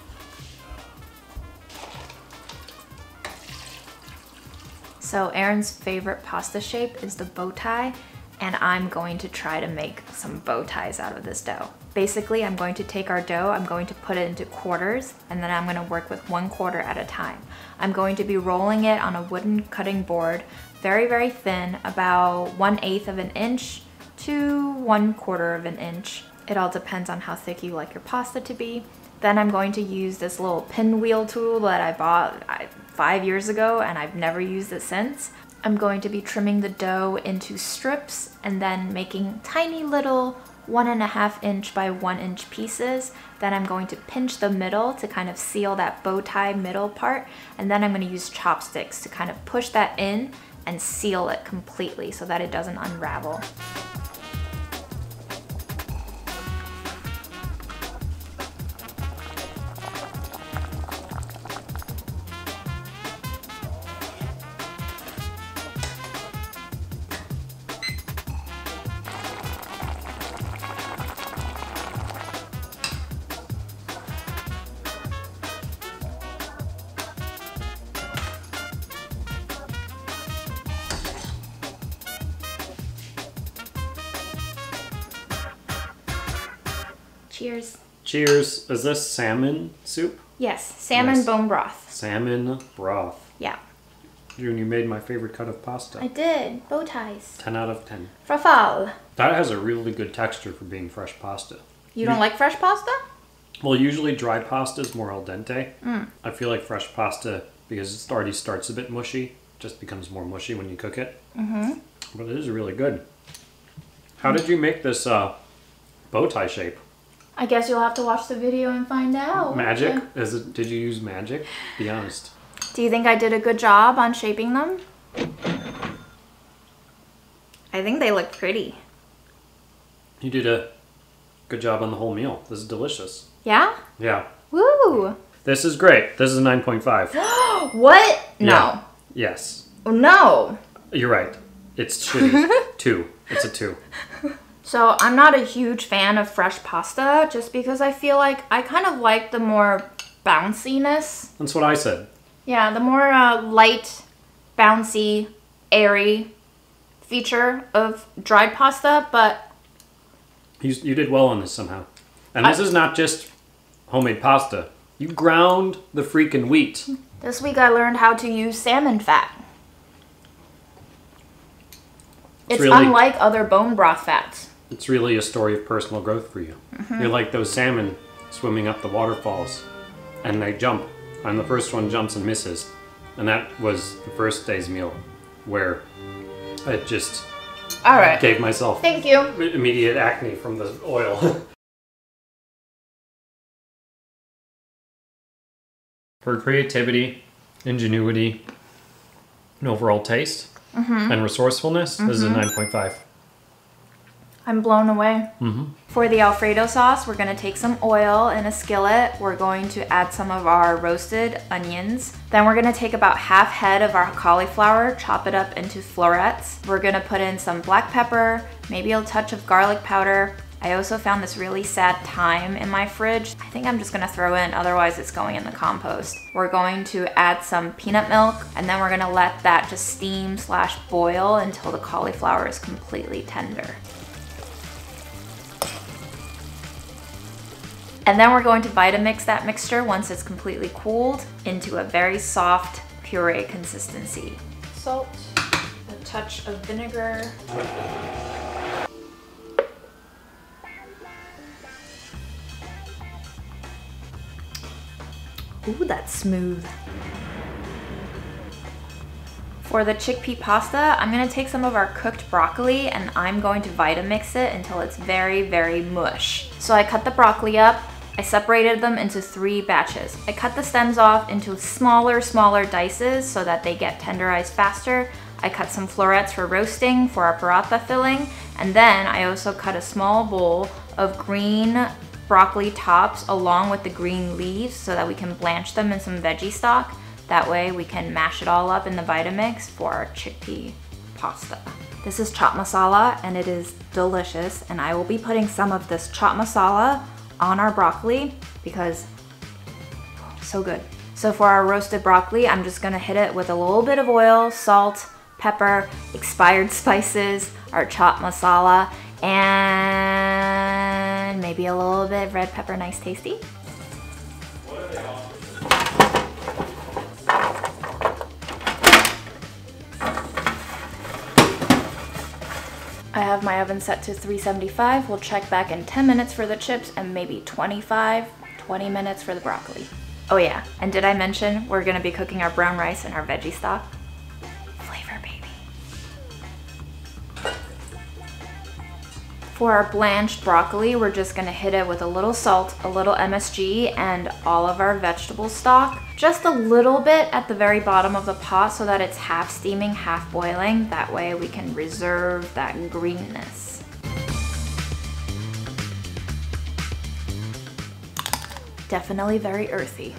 So Aaron's favorite pasta shape is the bow tie, and I'm going to try to make some bow ties out of this dough. Basically, I'm going to take our dough, I'm going to put it into quarters, and then I'm gonna work with one quarter at a time. I'm going to be rolling it on a wooden cutting board, very, very thin, about one eighth of an inch to one quarter of an inch. It all depends on how thick you like your pasta to be. Then I'm going to use this little pinwheel tool that I bought five years ago, and I've never used it since. I'm going to be trimming the dough into strips and then making tiny little one and a half inch by one inch pieces. Then I'm going to pinch the middle to kind of seal that bow tie middle part. And then I'm going to use chopsticks to kind of push that in and seal it completely so that it doesn't unravel. Cheers. Cheers. Is this salmon soup? Yes, salmon Nice. bone broth. Salmon broth. Yeah. June, you made my favorite cut of pasta. I did. Bow ties. ten out of ten. Frafal. That has a really good texture for being fresh pasta. You don't like fresh pasta? Well, usually dry pasta is more al dente. Mm. I feel like fresh pasta, because it already starts a bit mushy, just becomes more mushy when you cook it. Mm-hmm. But it is really good. How did you make this uh, bow tie shape? I guess you'll have to watch the video and find out. Magic? Yeah. Is it? Did you use magic? Be honest. Do you think I did a good job on shaping them? I think they look pretty. You did a good job on the whole meal. This is delicious. Yeah? Yeah. Woo! This is great. This is a nine point five. What? No. Yeah. Yes. No. You're right. It's shitty. Two. It's a two. So I'm not a huge fan of fresh pasta just because I feel like I kind of like the more bounciness. That's what I said. Yeah, the more uh, light, bouncy, airy feature of dried pasta, but... You, you did well on this somehow. And this I, is not just homemade pasta. You ground the freaking wheat. This week I learned how to use salmon fat. It's, it's really, unlike other bone broth fats. It's really a story of personal growth for you. Mm-hmm. You're like those salmon swimming up the waterfalls, and they jump, and the first one jumps and misses. And that was the first day's meal, where I just All right. gave myself Thank you. immediate acne from the oil. For creativity, ingenuity, and overall taste, mm-hmm. and resourcefulness, mm-hmm. this is a nine point five. I'm blown away. Mm-hmm. For the Alfredo sauce, we're gonna take some oil in a skillet. We're going to add some of our roasted onions. Then we're gonna take about half head of our cauliflower, chop it up into florets. We're gonna put in some black pepper, maybe a touch of garlic powder. I also found this really sad thyme in my fridge. I think I'm just gonna throw in, otherwise it's going in the compost. We're going to add some peanut milk, and then we're gonna let that just steam slash boil until the cauliflower is completely tender. And then we're going to Vitamix that mixture once it's completely cooled into a very soft puree consistency. Salt, a touch of vinegar. Ooh, that's smooth. For the chickpea pasta, I'm gonna take some of our cooked broccoli and I'm going to Vitamix it until it's very, very mush. So I cut the broccoli up. I separated them into three batches. I cut the stems off into smaller, smaller dices so that they get tenderized faster. I cut some florets for roasting for our paratha filling. And then I also cut a small bowl of green broccoli tops along with the green leaves so that we can blanch them in some veggie stock. That way we can mash it all up in the Vitamix for our chickpea pasta. This is chaat masala and it is delicious. And I will be putting some of this chaat masala on our broccoli because so good. So for our roasted broccoli, I'm just gonna hit it with a little bit of oil, salt, pepper, expired spices, our chaat masala, and maybe a little bit of red pepper, nice tasty. I have my oven set to three seventy-five. We'll check back in ten minutes for the chips and maybe twenty-five, twenty minutes for the broccoli. Oh yeah, and did I mention we're gonna be cooking our brown rice in our veggie stock? Flavor, baby. For our blanched broccoli, we're just gonna hit it with a little salt, a little M S G, and all of our vegetable stock. Just a little bit at the very bottom of the pot so that it's half steaming, half boiling. That way we can reserve that greenness. Definitely very earthy.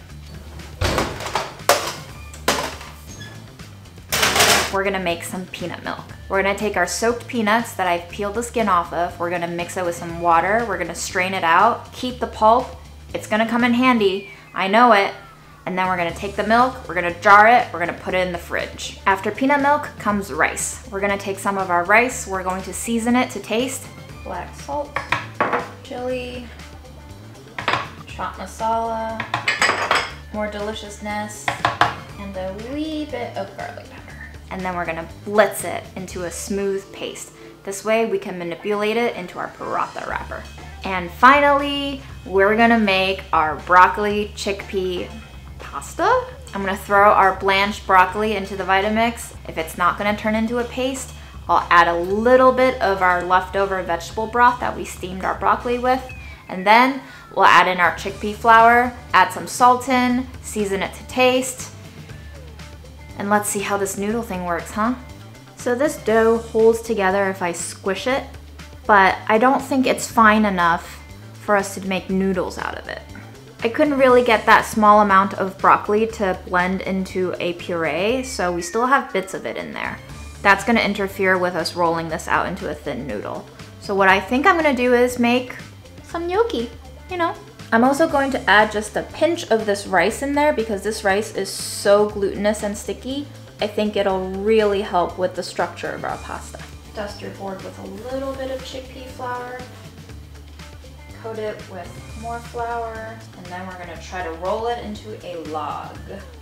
We're gonna make some peanut milk. We're gonna take our soaked peanuts that I've peeled the skin off of. We're gonna mix it with some water. We're gonna strain it out, keep the pulp. It's gonna come in handy, I know it. And then we're gonna take the milk, we're gonna jar it, we're gonna put it in the fridge. After peanut milk comes rice. We're gonna take some of our rice, we're going to season it to taste. Black salt, chili, chaat masala, more deliciousness, and a wee bit of garlic powder. And then we're gonna blitz it into a smooth paste. This way we can manipulate it into our paratha wrapper. And finally, we're gonna make our broccoli chickpea pasta. I'm gonna throw our blanched broccoli into the Vitamix. If it's not gonna turn into a paste, I'll add a little bit of our leftover vegetable broth that we steamed our broccoli with. And then we'll add in our chickpea flour, add some salt in, season it to taste. And let's see how this noodle thing works, huh? So this dough holds together if I squish it, but I don't think it's fine enough for us to make noodles out of it. I couldn't really get that small amount of broccoli to blend into a puree, so we still have bits of it in there. That's gonna interfere with us rolling this out into a thin noodle. So what I think I'm gonna do is make some gnocchi, you know. I'm also going to add just a pinch of this rice in there because this rice is so glutinous and sticky. I think it'll really help with the structure of our pasta. Dust your board with a little bit of chickpea flour. Coat it with more flour, and then we're gonna try to roll it into a log.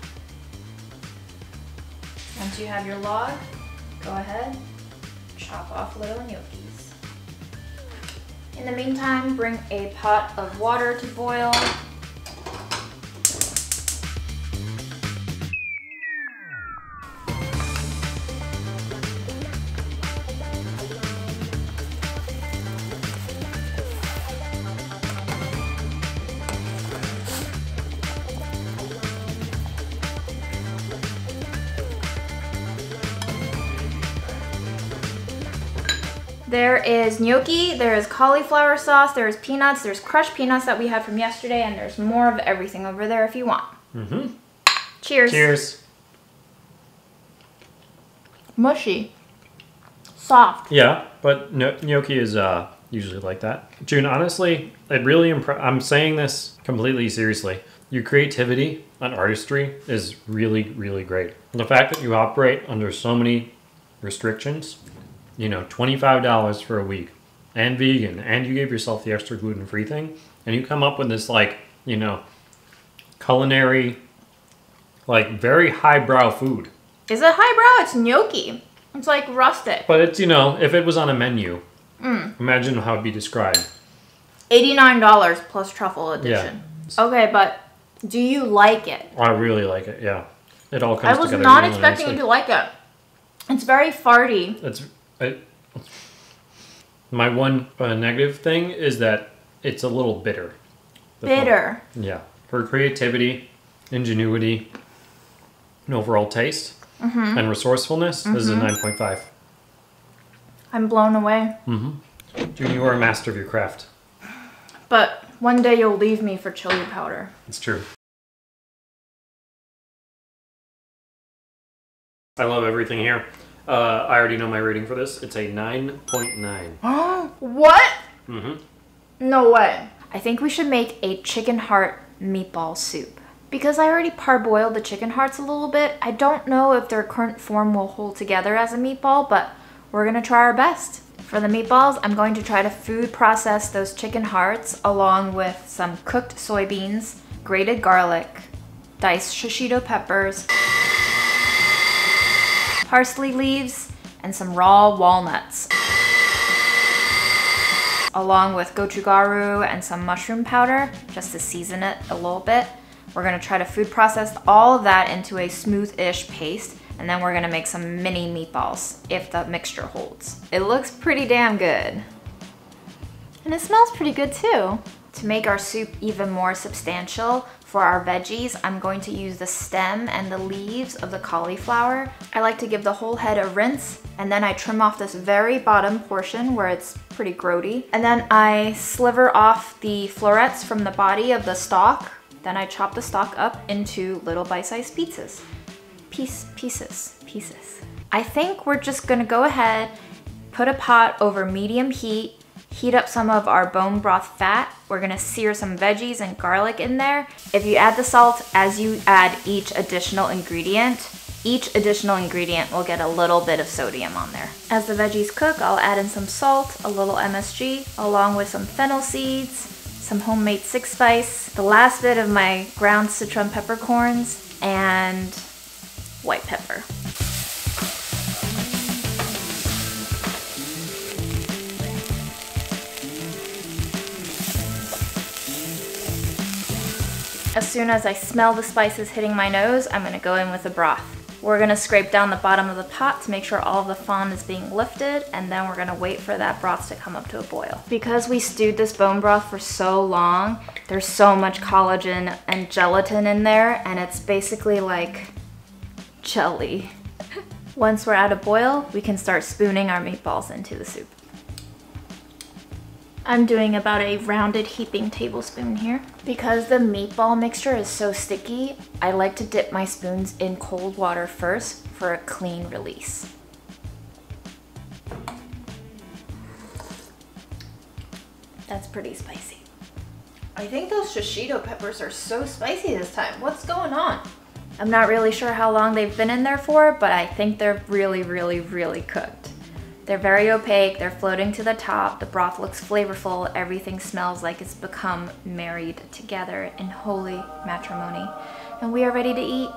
Once you have your log, go ahead, chop off little gnocchis. In the meantime, bring a pot of water to boil. There is gnocchi, there is cauliflower sauce, there's peanuts, there's crushed peanuts that we had from yesterday, and there's more of everything over there if you want. Mm-hmm. Cheers. Cheers. Mushy. Soft. Yeah, but gnocchi is uh, usually like that. June, honestly, it really impre- I'm saying this completely seriously. Your creativity and artistry is really, really great. The fact that you operate under so many restrictions, you know, twenty-five dollars for a week, and vegan, and you gave yourself the extra gluten-free thing, and you come up with this, like, you know, culinary, like, very highbrow food. Is it highbrow? It's gnocchi. It's like rustic. But it's, you know, if it was on a menu, mm. imagine how it'd be described. eighty-nine dollars plus truffle edition. Yeah. Okay, but do you like it? I really like it, yeah. It all comes together. I was together not really expecting nicely. you to like it. It's very farty. It's... It, my one uh, negative thing is that it's a little bitter. Bitter. One. Yeah. For creativity, ingenuity, and overall taste, mm-hmm. and resourcefulness, mm-hmm. this is a nine point five. I'm blown away. Mm-hmm. June, you are a master of your craft. But one day you'll leave me for chili powder. It's true. I love everything here. Uh, I already know my rating for this. It's a nine point nine. What? Mm-hmm. No way. I think we should make a chicken heart meatball soup. Because I already parboiled the chicken hearts a little bit, I don't know if their current form will hold together as a meatball, but we're gonna try our best. For the meatballs, I'm going to try to food process those chicken hearts along with some cooked soybeans, grated garlic, diced shishito peppers, parsley leaves, and some raw walnuts, along with gochugaru and some mushroom powder, just to season it a little bit. We're gonna try to food process all of that into a smooth-ish paste, and then we're gonna make some mini meatballs, if the mixture holds. It looks pretty damn good. And it smells pretty good too. To make our soup even more substantial, for our veggies, I'm going to use the stem and the leaves of the cauliflower. I like to give the whole head a rinse, and then I trim off this very bottom portion where it's pretty grody. And then I sliver off the florets from the body of the stalk. Then I chop the stalk up into little bite-sized pizzas. Piece, pieces, pieces. I think we're just gonna go ahead, put a pot over medium heat, heat up some of our bone broth fat. We're gonna sear some veggies and garlic in there. If you add the salt as you add each additional ingredient, each additional ingredient will get a little bit of sodium on there. As the veggies cook, I'll add in some salt, a little M S G, along with some fennel seeds, some homemade six spice, the last bit of my ground citron peppercorns, and white pepper. As soon as I smell the spices hitting my nose, I'm gonna go in with the broth. We're gonna scrape down the bottom of the pot to make sure all of the fond is being lifted, and then we're gonna wait for that broth to come up to a boil. Because we stewed this bone broth for so long, there's so much collagen and gelatin in there, and it's basically like jelly. Once we're at a boil, we can start spooning our meatballs into the soup. I'm doing about a rounded heaping tablespoon here. Because the meatball mixture is so sticky, I like to dip my spoons in cold water first for a clean release. That's pretty spicy. I think those shishito peppers are so spicy this time. What's going on? I'm not really sure how long they've been in there for, but I think they're really, really, really cooked. They're very opaque, they're floating to the top, the broth looks flavorful, everything smells like it's become married together in holy matrimony. And we are ready to eat.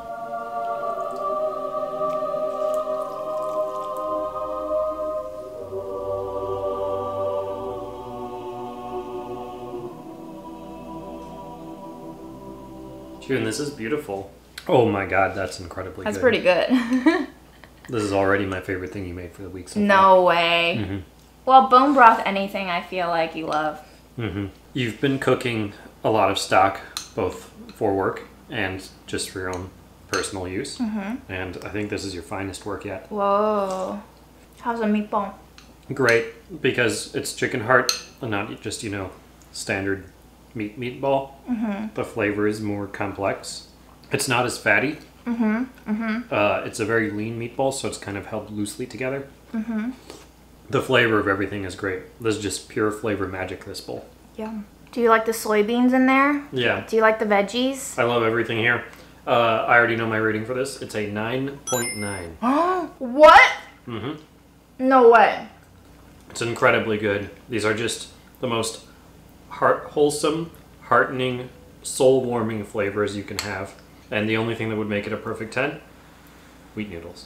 Dude, and this is beautiful. Oh my god, that's incredibly That's good. pretty good. This is already my favorite thing you made for the week so No far. way. Mm-hmm. Well, bone broth, anything I feel like you love. Mm-hmm. You've been cooking a lot of stock, both for work and just for your own personal use. Mm-hmm. And I think this is your finest work yet. Whoa. How's a meatball? Great, because it's chicken heart and not just, you know, standard meat meatball. Mm-hmm. The flavor is more complex. It's not as fatty. Mm-hmm. Mm-hmm. Uh, it's a very lean meatball, so it's kind of held loosely together. Mm-hmm. The flavor of everything is great. This is just pure flavor magic, this bowl. Yeah. Do you like the soybeans in there? Yeah. Do you like the veggies? I love everything here. Uh, I already know my rating for this. It's a nine point nine. What? Mm-hmm. No way. It's incredibly good. These are just the most heart wholesome, heartening, soul-warming flavors you can have. And the only thing that would make it a perfect ten? Wheat noodles.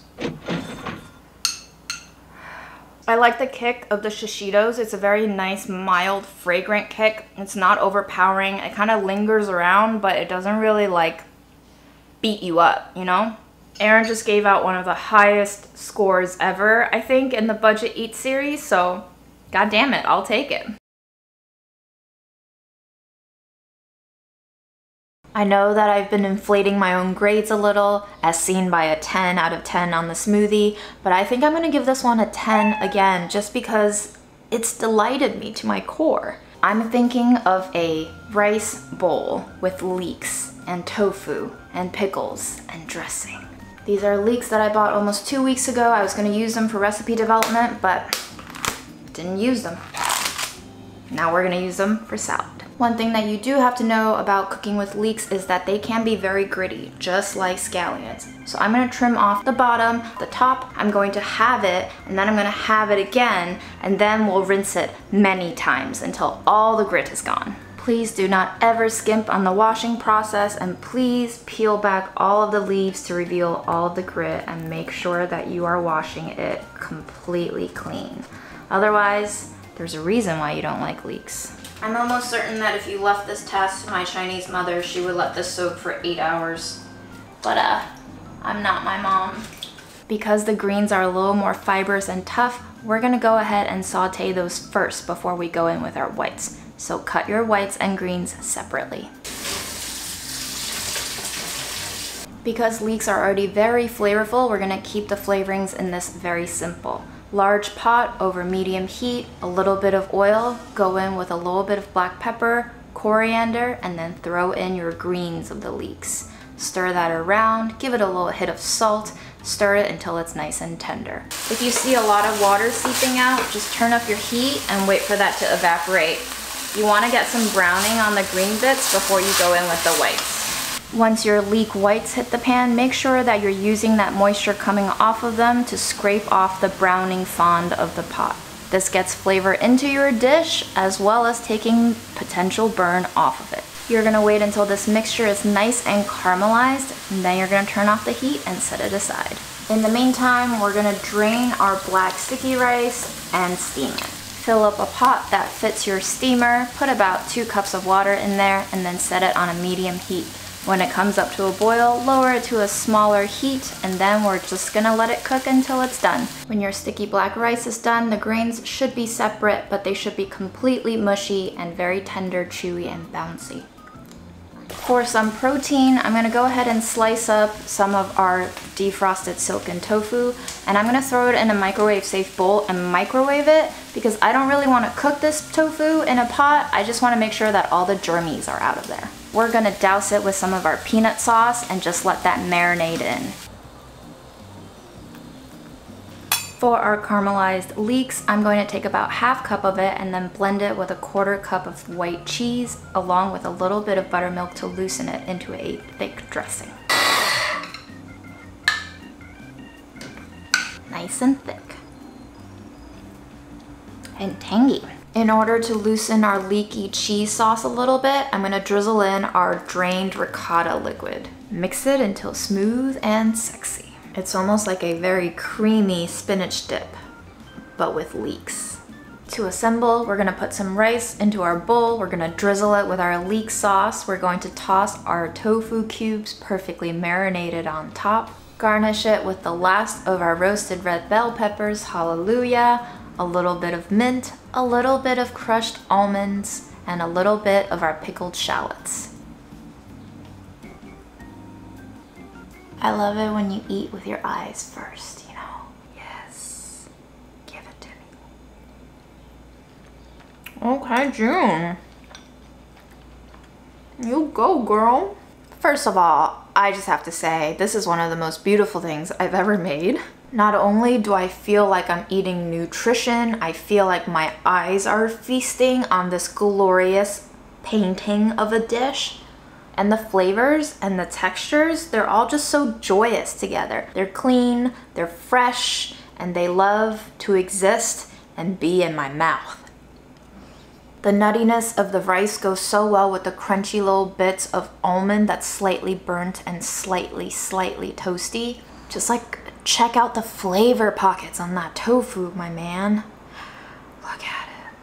I like the kick of the shishitos. It's a very nice, mild, fragrant kick. It's not overpowering. It kind of lingers around, but it doesn't really, like, beat you up, you know? Aaron just gave out one of the highest scores ever, I think, in the Budget Eat series, so god damn it, I'll take it. I know that I've been inflating my own grades a little, as seen by a ten out of ten on the smoothie, but I think I'm gonna give this one a ten again, just because it's delighted me to my core. I'm thinking of a rice bowl with leeks and tofu and pickles and dressing. These are leeks that I bought almost two weeks ago. I was gonna use them for recipe development, but didn't use them. Now we're gonna use them for salad. One thing that you do have to know about cooking with leeks is that they can be very gritty, just like scallions. So I'm gonna trim off the bottom, the top, I'm going to halve it, and then I'm gonna halve it again, and then we'll rinse it many times until all the grit is gone. Please do not ever skimp on the washing process, and please peel back all of the leaves to reveal all of the grit and make sure that you are washing it completely clean. Otherwise, there's a reason why you don't like leeks. I'm almost certain that if you left this task to my Chinese mother, she would let this soak for eight hours. But uh, I'm not my mom. Because the greens are a little more fibrous and tough, we're gonna go ahead and saute those first before we go in with our whites. So cut your whites and greens separately. Because leeks are already very flavorful, we're gonna keep the flavorings in this very simple. Large pot over medium heat, a little bit of oil, go in with a little bit of black pepper, coriander, and then throw in your greens of the leeks. Stir that around, give it a little hit of salt, stir it until it's nice and tender. If you see a lot of water seeping out, just turn up your heat and wait for that to evaporate. You want to get some browning on the green bits before you go in with the whites. Once your leek whites hit the pan, make sure that you're using that moisture coming off of them to scrape off the browning fond of the pot. This gets flavor into your dish as well as taking potential burn off of it. You're gonna wait until this mixture is nice and caramelized, and then you're gonna turn off the heat and set it aside. In the meantime, we're gonna drain our black sticky rice and steam it. Fill up a pot that fits your steamer, put about two cups of water in there, and then set it on a medium heat. When it comes up to a boil, lower it to a smaller heat, and then we're just gonna let it cook until it's done. When your sticky black rice is done, the grains should be separate, but they should be completely mushy and very tender, chewy, and bouncy. For some protein, I'm gonna go ahead and slice up some of our defrosted silken tofu, and I'm gonna throw it in a microwave safe bowl and microwave it because I don't really wanna cook this tofu in a pot. I just wanna make sure that all the germies are out of there. We're gonna douse it with some of our peanut sauce and just let that marinate in. For our caramelized leeks, I'm going to take about half cup of it and then blend it with a quarter cup of white cheese along with a little bit of buttermilk to loosen it into a thick dressing. Nice and thick. And tangy. In order to loosen our leaky cheese sauce a little bit, I'm gonna drizzle in our drained ricotta liquid. Mix it until smooth and sexy. It's almost like a very creamy spinach dip, but with leeks. To assemble, we're gonna put some rice into our bowl. We're gonna drizzle it with our leek sauce. We're going to toss our tofu cubes perfectly marinated on top. Garnish it with the last of our roasted red bell peppers, hallelujah, a little bit of mint, a little bit of crushed almonds, and a little bit of our pickled shallots. I love it when you eat with your eyes first, you know? Yes. Give it to me. Okay, June. You go, girl. First of all, I just have to say, this is one of the most beautiful things I've ever made. Not only do I feel like I'm eating nutrition, I feel like my eyes are feasting on this glorious painting of a dish. And the flavors and the textures, they're all just so joyous together. They're clean, they're fresh, and they love to exist and be in my mouth. The nuttiness of the rice goes so well with the crunchy little bits of almond that's slightly burnt and slightly, slightly toasty. Just like, check out the flavor pockets on that tofu, my man. Look at it.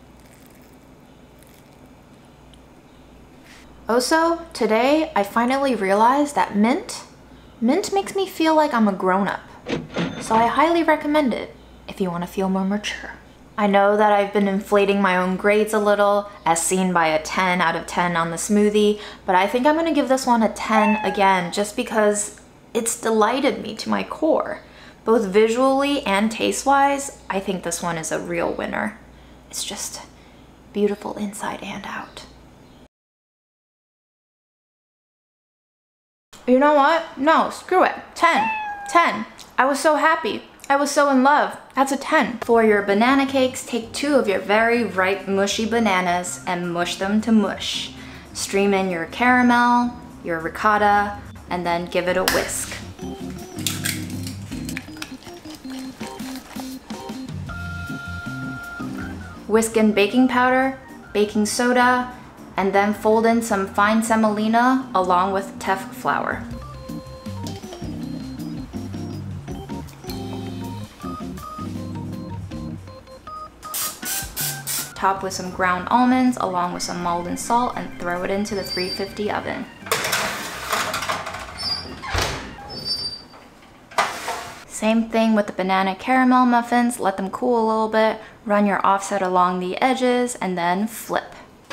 Also, today I finally realized that mint, mint makes me feel like I'm a grown-up. So I highly recommend it if you want to feel more mature. I know that I've been inflating my own grades a little, as seen by a ten out of ten on the smoothie, but I think I'm gonna give this one a ten again, just because it's delighted me to my core. Both visually and taste-wise, I think this one is a real winner. It's just beautiful inside and out. You know what? No, screw it. ten. ten. I was so happy. I was so in love. That's a ten. For your banana cakes, take two of your very ripe, mushy bananas and mush them to mush. Stream in your caramel, your ricotta, and then give it a whisk. Whisk in baking powder, baking soda, and then fold in some fine semolina along with teff flour. Top with some ground almonds along with some Maldon salt and throw it into the three fifty oven. Same thing with the banana caramel muffins. Let them cool a little bit, run your offset along the edges, and then flip.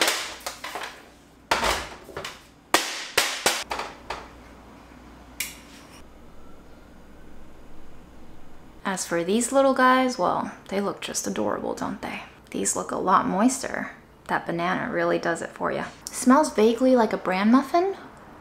As for these little guys, well, they look just adorable, don't they? These look a lot moister. That banana really does it for you. Smells vaguely like a bran muffin.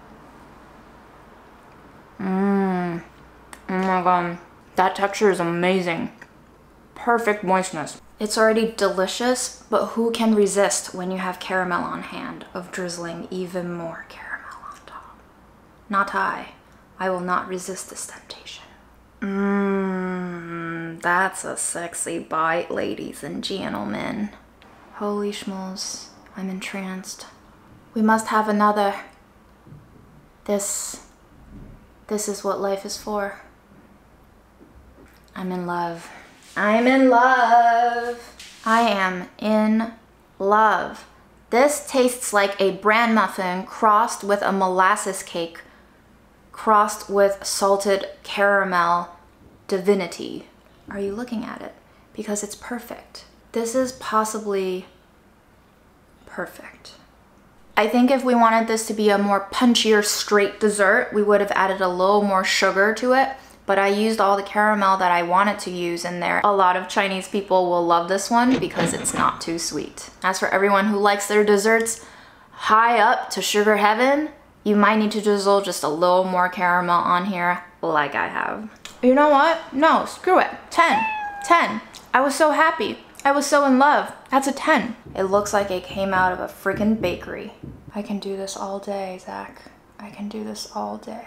Mmm. Oh my god. That texture is amazing. Perfect moistness. It's already delicious, but who can resist when you have caramel on hand of drizzling even more caramel on top? Not I. I will not resist this temptation. Mmm, that's a sexy bite, ladies and gentlemen. Holy schmoes, I'm entranced. We must have another. This, this is what life is for. I'm in love. I'm in love. I am in love. This tastes like a bran muffin crossed with a molasses cake, crossed with salted caramel divinity. Are you looking at it? Because it's perfect. This is possibly perfect. I think if we wanted this to be a more punchier straight dessert, we would have added a little more sugar to it, but I used all the caramel that I wanted to use in there. A lot of Chinese people will love this one because it's not too sweet. As for everyone who likes their desserts high up to sugar heaven, you might need to drizzle just a little more caramel on here, like I have. You know what? No, screw it. ten. ten. I was so happy. I was so in love. That's a ten. It looks like it came out of a freaking bakery. I can do this all day, Zach. I can do this all day.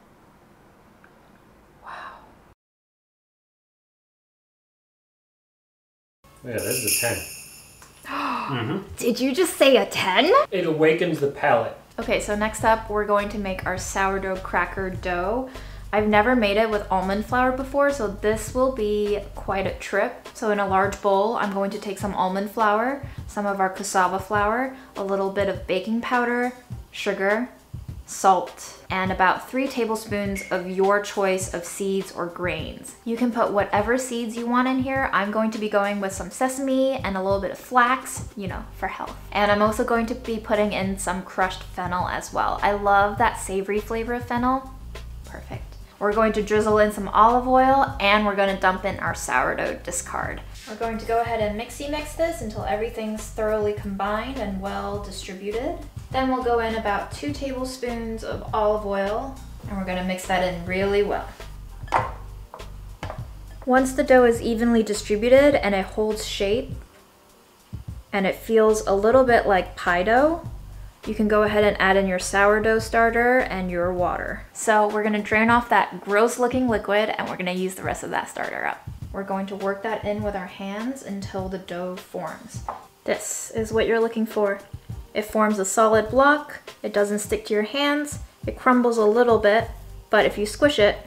Wow. Yeah, this is a ten. Mm-hmm. Did you just say a ten? It awakens the palate. Okay, so next up, we're going to make our sourdough cracker dough. I've never made it with almond flour before, so this will be quite a trip. So in a large bowl, I'm going to take some almond flour, some of our cassava flour, a little bit of baking powder, sugar, salt, and about three tablespoons of your choice of seeds or grains. You can put whatever seeds you want in here. I'm going to be going with some sesame and a little bit of flax, you know, for health. And I'm also going to be putting in some crushed fennel as well. I love that savory flavor of fennel. Perfect. We're going to drizzle in some olive oil and we're going to dump in our sourdough discard. We're going to go ahead and mixy mix this until everything's thoroughly combined and well distributed. Then we'll go in about two tablespoons of olive oil and we're going to mix that in really well. Once the dough is evenly distributed and it holds shape and it feels a little bit like pie dough, you can go ahead and add in your sourdough starter and your water. So we're gonna drain off that gross looking liquid and we're gonna use the rest of that starter up. We're going to work that in with our hands until the dough forms. This is what you're looking for. It forms a solid block, it doesn't stick to your hands, it crumbles a little bit, but if you squish it,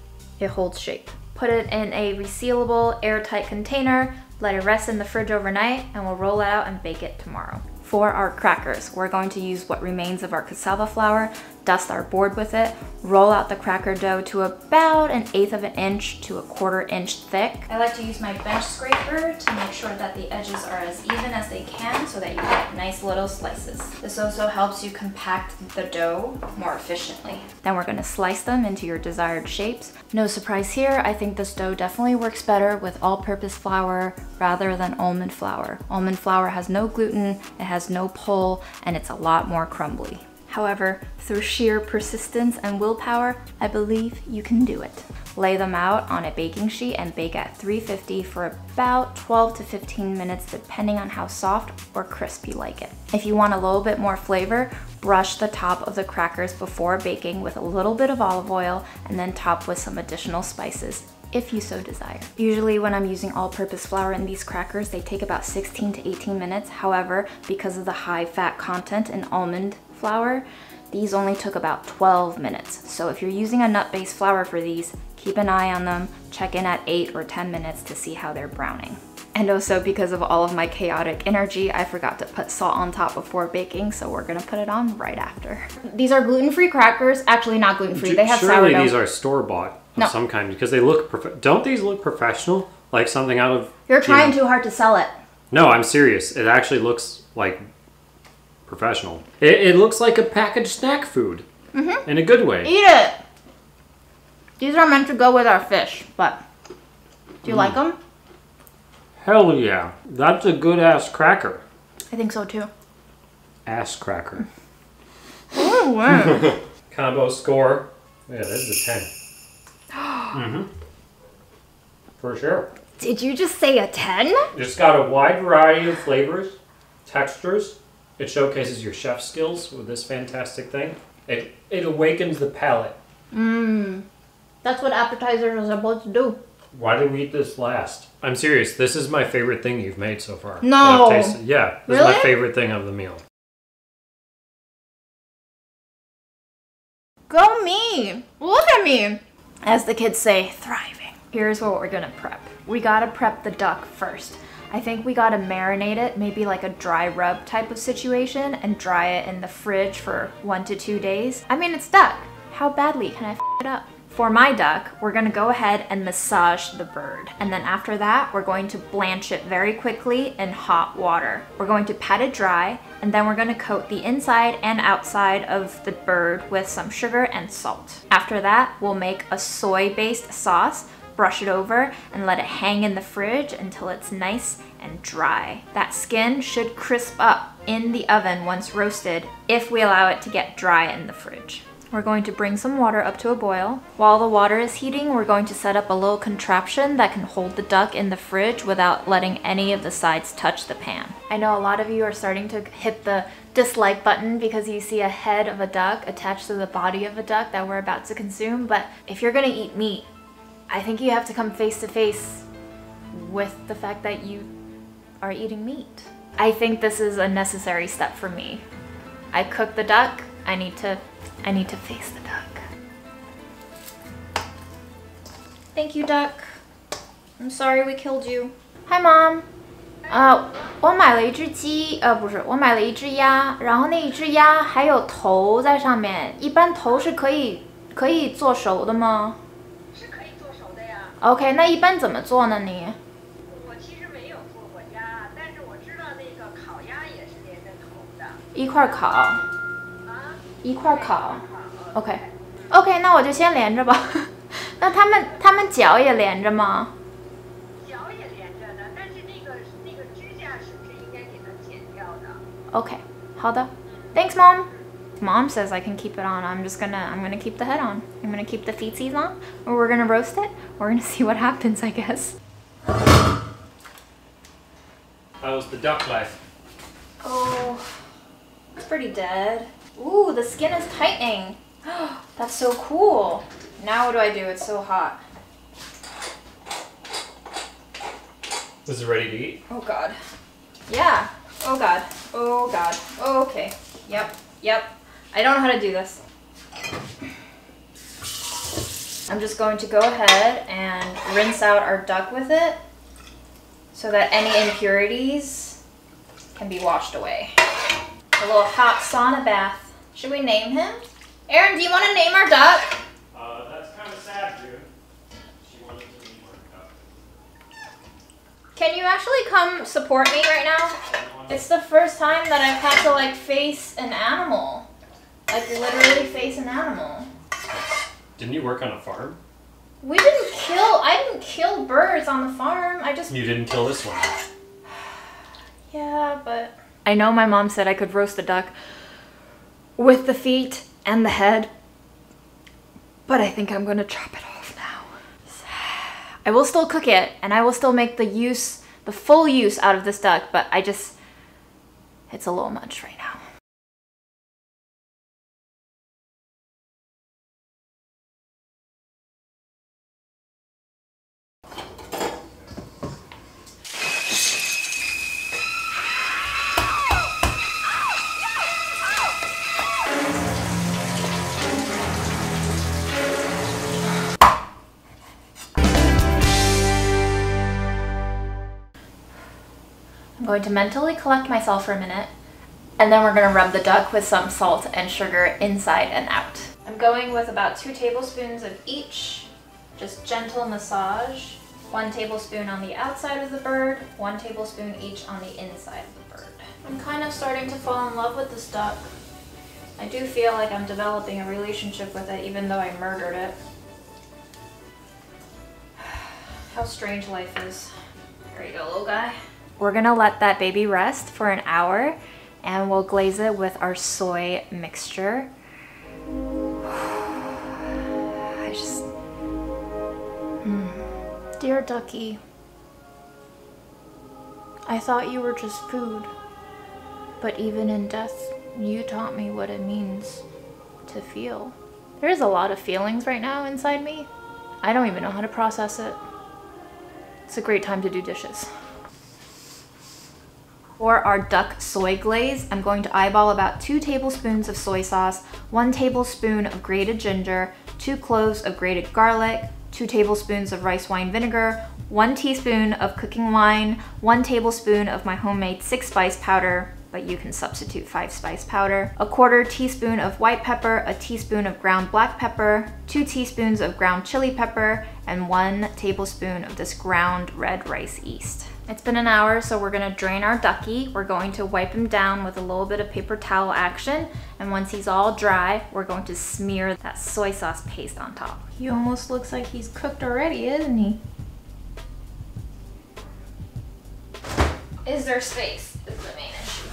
it holds shape. Put it in a resealable, airtight container, let it rest in the fridge overnight, and we'll roll it out and bake it tomorrow. For our crackers, we're going to use what remains of our cassava flour, dust our board with it, roll out the cracker dough to about an eighth of an inch to a quarter inch thick. I like to use my bench scraper to make sure that the edges are as even as they can so that you get nice little slices. This also helps you compact the dough more efficiently. Then we're gonna slice them into your desired shapes. No surprise here, I think this dough definitely works better with all-purpose flour rather than almond flour. Almond flour has no gluten, it has no pull, and it's a lot more crumbly. However, through sheer persistence and willpower, I believe you can do it. Lay them out on a baking sheet and bake at three fifty for about twelve to fifteen minutes depending on how soft or crisp you like it. If you want a little bit more flavor, brush the top of the crackers before baking with a little bit of olive oil and then top with some additional spices, if you so desire. Usually when I'm using all-purpose flour in these crackers, they take about sixteen to eighteen minutes. However, because of the high fat content in almond flour, these only took about twelve minutes. So if you're using a nut-based flour for these, keep an eye on them, check in at eight or ten minutes to see how they're browning. And also because of all of my chaotic energy, I forgot to put salt on top before baking, so we're gonna put it on right after. These are gluten-free crackers. Actually not gluten-free, they have Surely sourdough. these are store-bought of No. some kind because they look, prof don't these look professional? Like something out of... You're trying you know, too hard to sell it. No, I'm serious. It actually looks like professional. It, it looks like a packaged snack food. Mm-hmm. In a good way. Eat it! These are meant to go with our fish, but do you mm. like them? Hell yeah. That's a good ass cracker. I think so too. Ass cracker. Oh, wow. Combo score. Yeah, this is a ten. Mm-hmm. For sure. Did you just say a ten? It's got a wide variety of flavors, textures. It showcases your chef skills with this fantastic thing. It, it awakens the palate. Mmm. That's what appetizers are supposed to do. Why did we eat this last? I'm serious. This is my favorite thing you've made so far. No. I've tasted. Yeah, this really? is my favorite thing of the meal. Go me! Look at me! As the kids say, thriving. Here's what we're gonna prep. We gotta prep the duck first. I think we gotta marinate it, maybe like a dry rub type of situation, and dry it in the fridge for one to two days. I mean, it's duck. How badly can I f it up? For my duck, we're gonna go ahead and massage the bird. And then after that, we're going to blanch it very quickly in hot water. We're going to pat it dry, and then we're gonna coat the inside and outside of the bird with some sugar and salt. After that, we'll make a soy-based sauce, brush it over, and let it hang in the fridge until it's nice and dry. That skin should crisp up in the oven once roasted if we allow it to get dry in the fridge. We're going to bring some water up to a boil. While the water is heating, we're going to set up a little contraption that can hold the duck in the fridge without letting any of the sides touch the pan. I know a lot of you are starting to hit the dislike button because you see a head of a duck attached to the body of a duck that we're about to consume, but if you're gonna eat meat, I think you have to come face to face with the fact that you are eating meat. I think this is a necessary step for me. I cook the duck, I need to I need to face the duck. Thank you, duck. I'm sorry we killed you. Hi, Mom. 呃，我买了一只鸡，呃，不是，我买了一只鸭，然后那一只鸭还有头在上面。一般头是可以可以做熟的吗？ 是可以做熟的呀。 OK， 那一般怎么做呢？你？ 我其实没有做过鸭，但是我知道那个烤鸭也是连着头的。 一块烤。 啊？ 一块烤。OK。OK， 那我就先连着吧。那他们他们脚也连着吗？ Okay, 好的. Thanks, Mom. Mom says I can keep it on. I'm just gonna, I'm gonna keep the head on. I'm gonna keep the feetsies on, or we're gonna roast it. We're gonna see what happens, I guess. How's the duck life? Oh, it's pretty dead. Ooh, the skin is tightening. That's so cool. Now what do I do? It's so hot. Is it ready to eat? Oh God. Yeah. Oh God. Oh God. Okay. Yep. Yep. I don't know how to do this. I'm just going to go ahead and rinse out our duck with it so that any impurities can be washed away. A little hot sauna bath. Should we name him? Aaron, do you want to name our duck? Uh, that's kind of sad, dude. She wanted to name our duck. Can you actually come support me right now? It's the first time that I've had to like face an animal. Like literally face an animal. Didn't you work on a farm? We didn't kill, I didn't kill birds on the farm. I just... You didn't kill this one. Yeah, but... I know my mom said I could roast the duck with the feet and the head, but I think I'm gonna chop it off now. I will still cook it, and I will still make the use, the full use out of this duck, but I just... It's a little much right now. I'm going to mentally collect myself for a minute, and then we're going to rub the duck with some salt and sugar inside and out. I'm going with about two tablespoons of each, just gentle massage. One tablespoon on the outside of the bird, one tablespoon each on the inside of the bird. I'm kind of starting to fall in love with this duck. I do feel like I'm developing a relationship with it even though I murdered it. How strange life is. Here you go, little guy. We're gonna let that baby rest for an hour and we'll glaze it with our soy mixture. I just... Mm. Dear ducky, I thought you were just food, but even in death, you taught me what it means to feel. There's a lot of feelings right now inside me. I don't even know how to process it. It's a great time to do dishes. For our duck soy glaze, I'm going to eyeball about two tablespoons of soy sauce, one tablespoon of grated ginger, two cloves of grated garlic, two tablespoons of rice wine vinegar, one teaspoon of cooking wine, one tablespoon of my homemade six spice powder, but you can substitute five spice powder, a quarter teaspoon of white pepper, a teaspoon of ground black pepper, two teaspoons of ground chili pepper, and one tablespoon of this ground red rice yeast. It's been an hour, so we're gonna drain our ducky. We're going to wipe him down with a little bit of paper towel action, and once he's all dry, we're going to smear that soy sauce paste on top. He almost looks like he's cooked already, isn't he? Is there space? Is the main issue.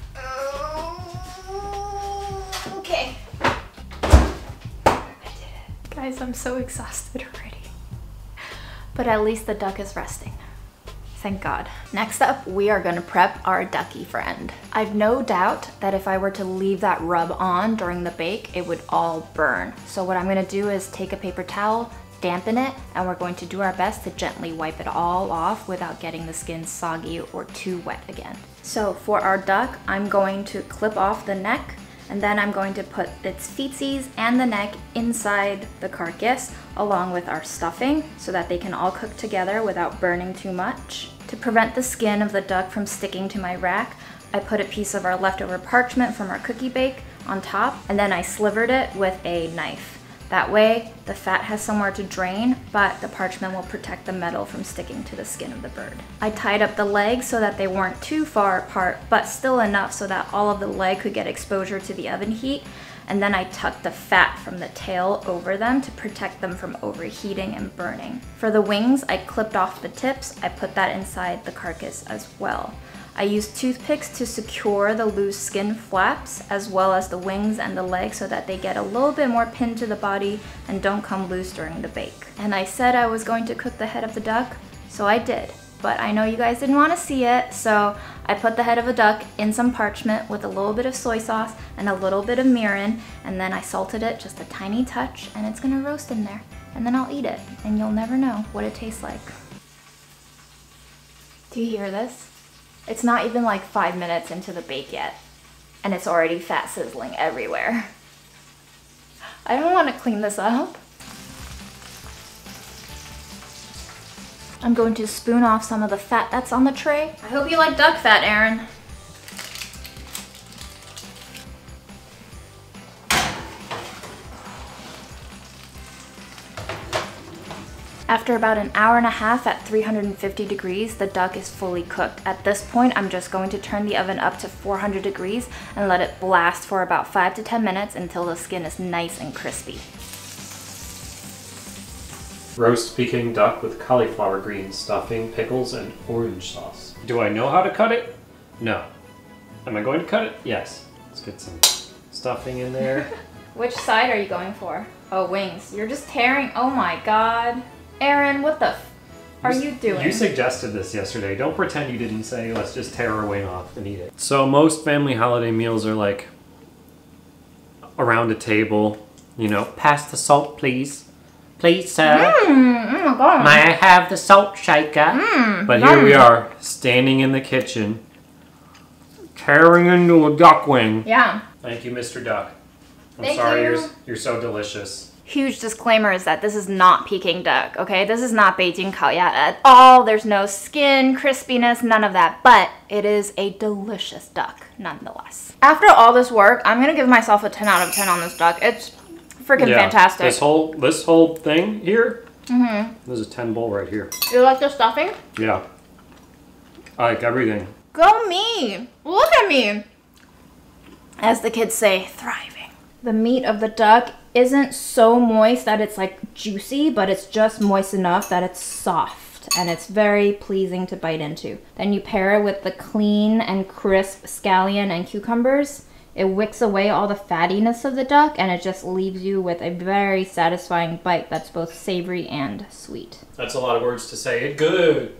Oh, okay. I did it. Guys, I'm so exhausted already. But at least the duck is resting. Thank God. Next up, we are gonna prep our ducky friend. I've no doubt that if I were to leave that rub on during the bake, it would all burn. So what I'm gonna do is take a paper towel, dampen it, and we're going to do our best to gently wipe it all off without getting the skin soggy or too wet again. So for our duck, I'm going to clip off the neck And then I'm going to put its feetsies and the neck inside the carcass along with our stuffing so that they can all cook together without burning too much. To prevent the skin of the duck from sticking to my rack, I put a piece of our leftover parchment from our cookie bake on top, and then I slivered it with a knife. That way, the fat has somewhere to drain, but the parchment will protect the metal from sticking to the skin of the bird. I tied up the legs so that they weren't too far apart, but still enough so that all of the leg could get exposure to the oven heat, and then I tucked the fat from the tail over them to protect them from overheating and burning. For the wings, I clipped off the tips. I put that inside the carcass as well. I used toothpicks to secure the loose skin flaps as well as the wings and the legs so that they get a little bit more pinned to the body and don't come loose during the bake. And I said I was going to cook the head of the duck, so I did. But I know you guys didn't want to see it, so I put the head of a duck in some parchment with a little bit of soy sauce and a little bit of mirin, and then I salted it just a tiny touch, and it's gonna roast in there. And then I'll eat it, and you'll never know what it tastes like. Do you hear this? It's not even like five minutes into the bake yet, and it's already fat sizzling everywhere. I don't want to clean this up. I'm going to spoon off some of the fat that's on the tray. I hope you like duck fat, Aaron. After about an hour and a half at three hundred fifty degrees, the duck is fully cooked. At this point, I'm just going to turn the oven up to four hundred degrees and let it blast for about five to ten minutes until the skin is nice and crispy. Roast Peking duck with cauliflower greens, stuffing, pickles, and orange sauce. Do I know how to cut it? No. Am I going to cut it? Yes. Let's get some stuffing in there. Which side are you going for? Oh, wings. You're just tearing. Oh my god. Aaron, what the f are you doing? You suggested this yesterday. Don't pretend you didn't say, let's just tear our wing off and eat it. So most family holiday meals are like around a table, you know, pass the salt, please. Please, sir. Mm, oh my god. May I have the salt shaker? Mm, but here we are, standing in the kitchen, tearing into a duck wing. Yeah. Thank you, Mister Duck. I'm Thank sorry, you. You're, you're so delicious. Huge disclaimer is that this is not Peking duck, okay? This is not Beijing Kaoya at all. There's no skin, crispiness, none of that. But it is a delicious duck, nonetheless. After all this work, I'm gonna give myself a ten out of ten on this duck. It's freaking yeah, fantastic. This whole this whole thing here, mm-hmm. There's a ten bowl right here. You like the stuffing? Yeah. I like everything. Go me! Look at me! As the kids say, thriving. The meat of the duck isn't so moist that it's like juicy, but it's just moist enough that it's soft and it's very pleasing to bite into. Then you pair it with the clean and crisp scallion and cucumbers. It wicks away all the fattiness of the duck and it just leaves you with a very satisfying bite that's both savory and sweet. That's a lot of words to say. It good.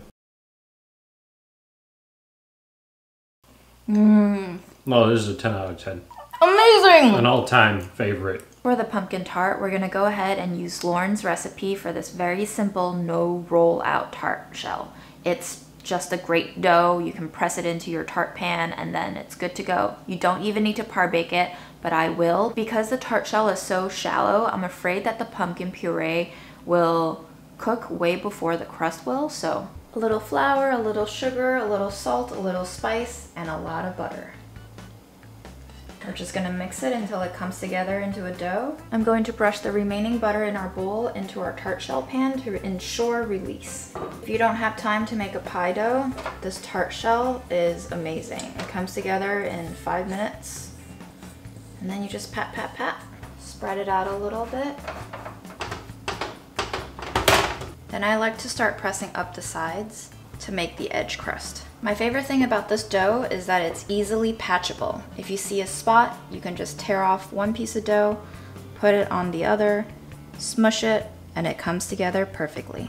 Mmm. No, this is a ten out of ten. Amazing! An all-time favorite. For the pumpkin tart, we're gonna go ahead and use Lauren's recipe for this very simple no roll out tart shell. It's just a great dough. You can press it into your tart pan and then it's good to go. You don't even need to par bake it, but I will. Because the tart shell is so shallow, I'm afraid that the pumpkin puree will cook way before the crust will. So a little flour, a little sugar, a little salt, a little spice, and a lot of butter. We're just gonna mix it until it comes together into a dough. I'm going to brush the remaining butter in our bowl into our tart shell pan to ensure release. If you don't have time to make a pie dough, this tart shell is amazing. It comes together in five minutes. And then you just pat, pat, pat. Spread it out a little bit. Then I like to start pressing up the sides to make the edge crust. My favorite thing about this dough is that it's easily patchable. If you see a spot, you can just tear off one piece of dough, put it on the other, smush it, and it comes together perfectly.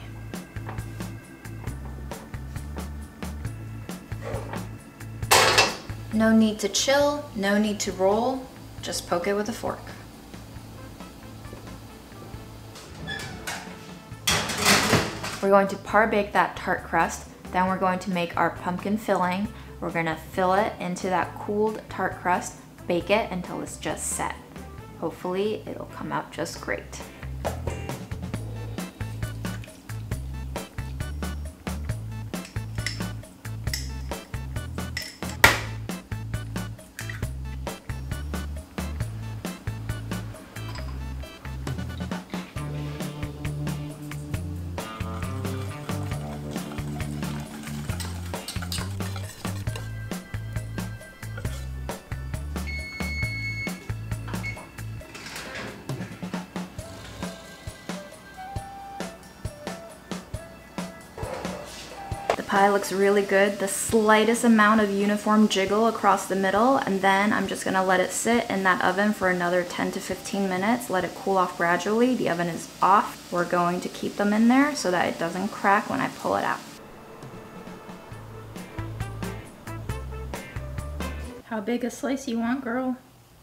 No need to chill, no need to roll, just poke it with a fork. We're going to par bake that tart crust. Then we're going to make our pumpkin filling. We're gonna fill it into that cooled tart crust, bake it until it's just set. Hopefully it'll come out just great. Pie looks really good. The slightest amount of uniform jiggle across the middle, and then I'm just gonna let it sit in that oven for another ten to fifteen minutes. Let it cool off gradually. The oven is off. We're going to keep them in there so that it doesn't crack when I pull it out. How big a slice you want, girl?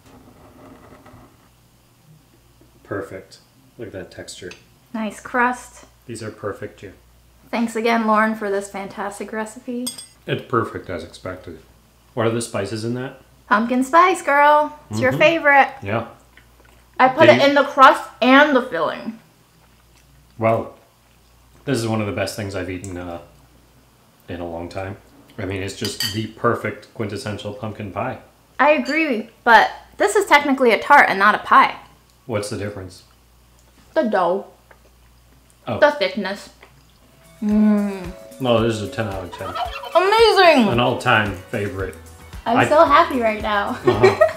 Perfect. Look at that texture. Nice crust. These are perfect too. Thanks again, Lauren, for this fantastic recipe. It's perfect as expected. What are the spices in that? Pumpkin spice, girl. It's mm-hmm. your favorite. Yeah. I put Did it you... in the crust and the filling. Well, this is one of the best things I've eaten uh, in a long time. I mean, it's just the perfect quintessential pumpkin pie. I agree, but this is technically a tart and not a pie. What's the difference? The dough. Oh. The thickness. Mmm. No, this is a ten out of ten. Amazing! An all-time favorite. I'm I... so happy right now. uh-huh.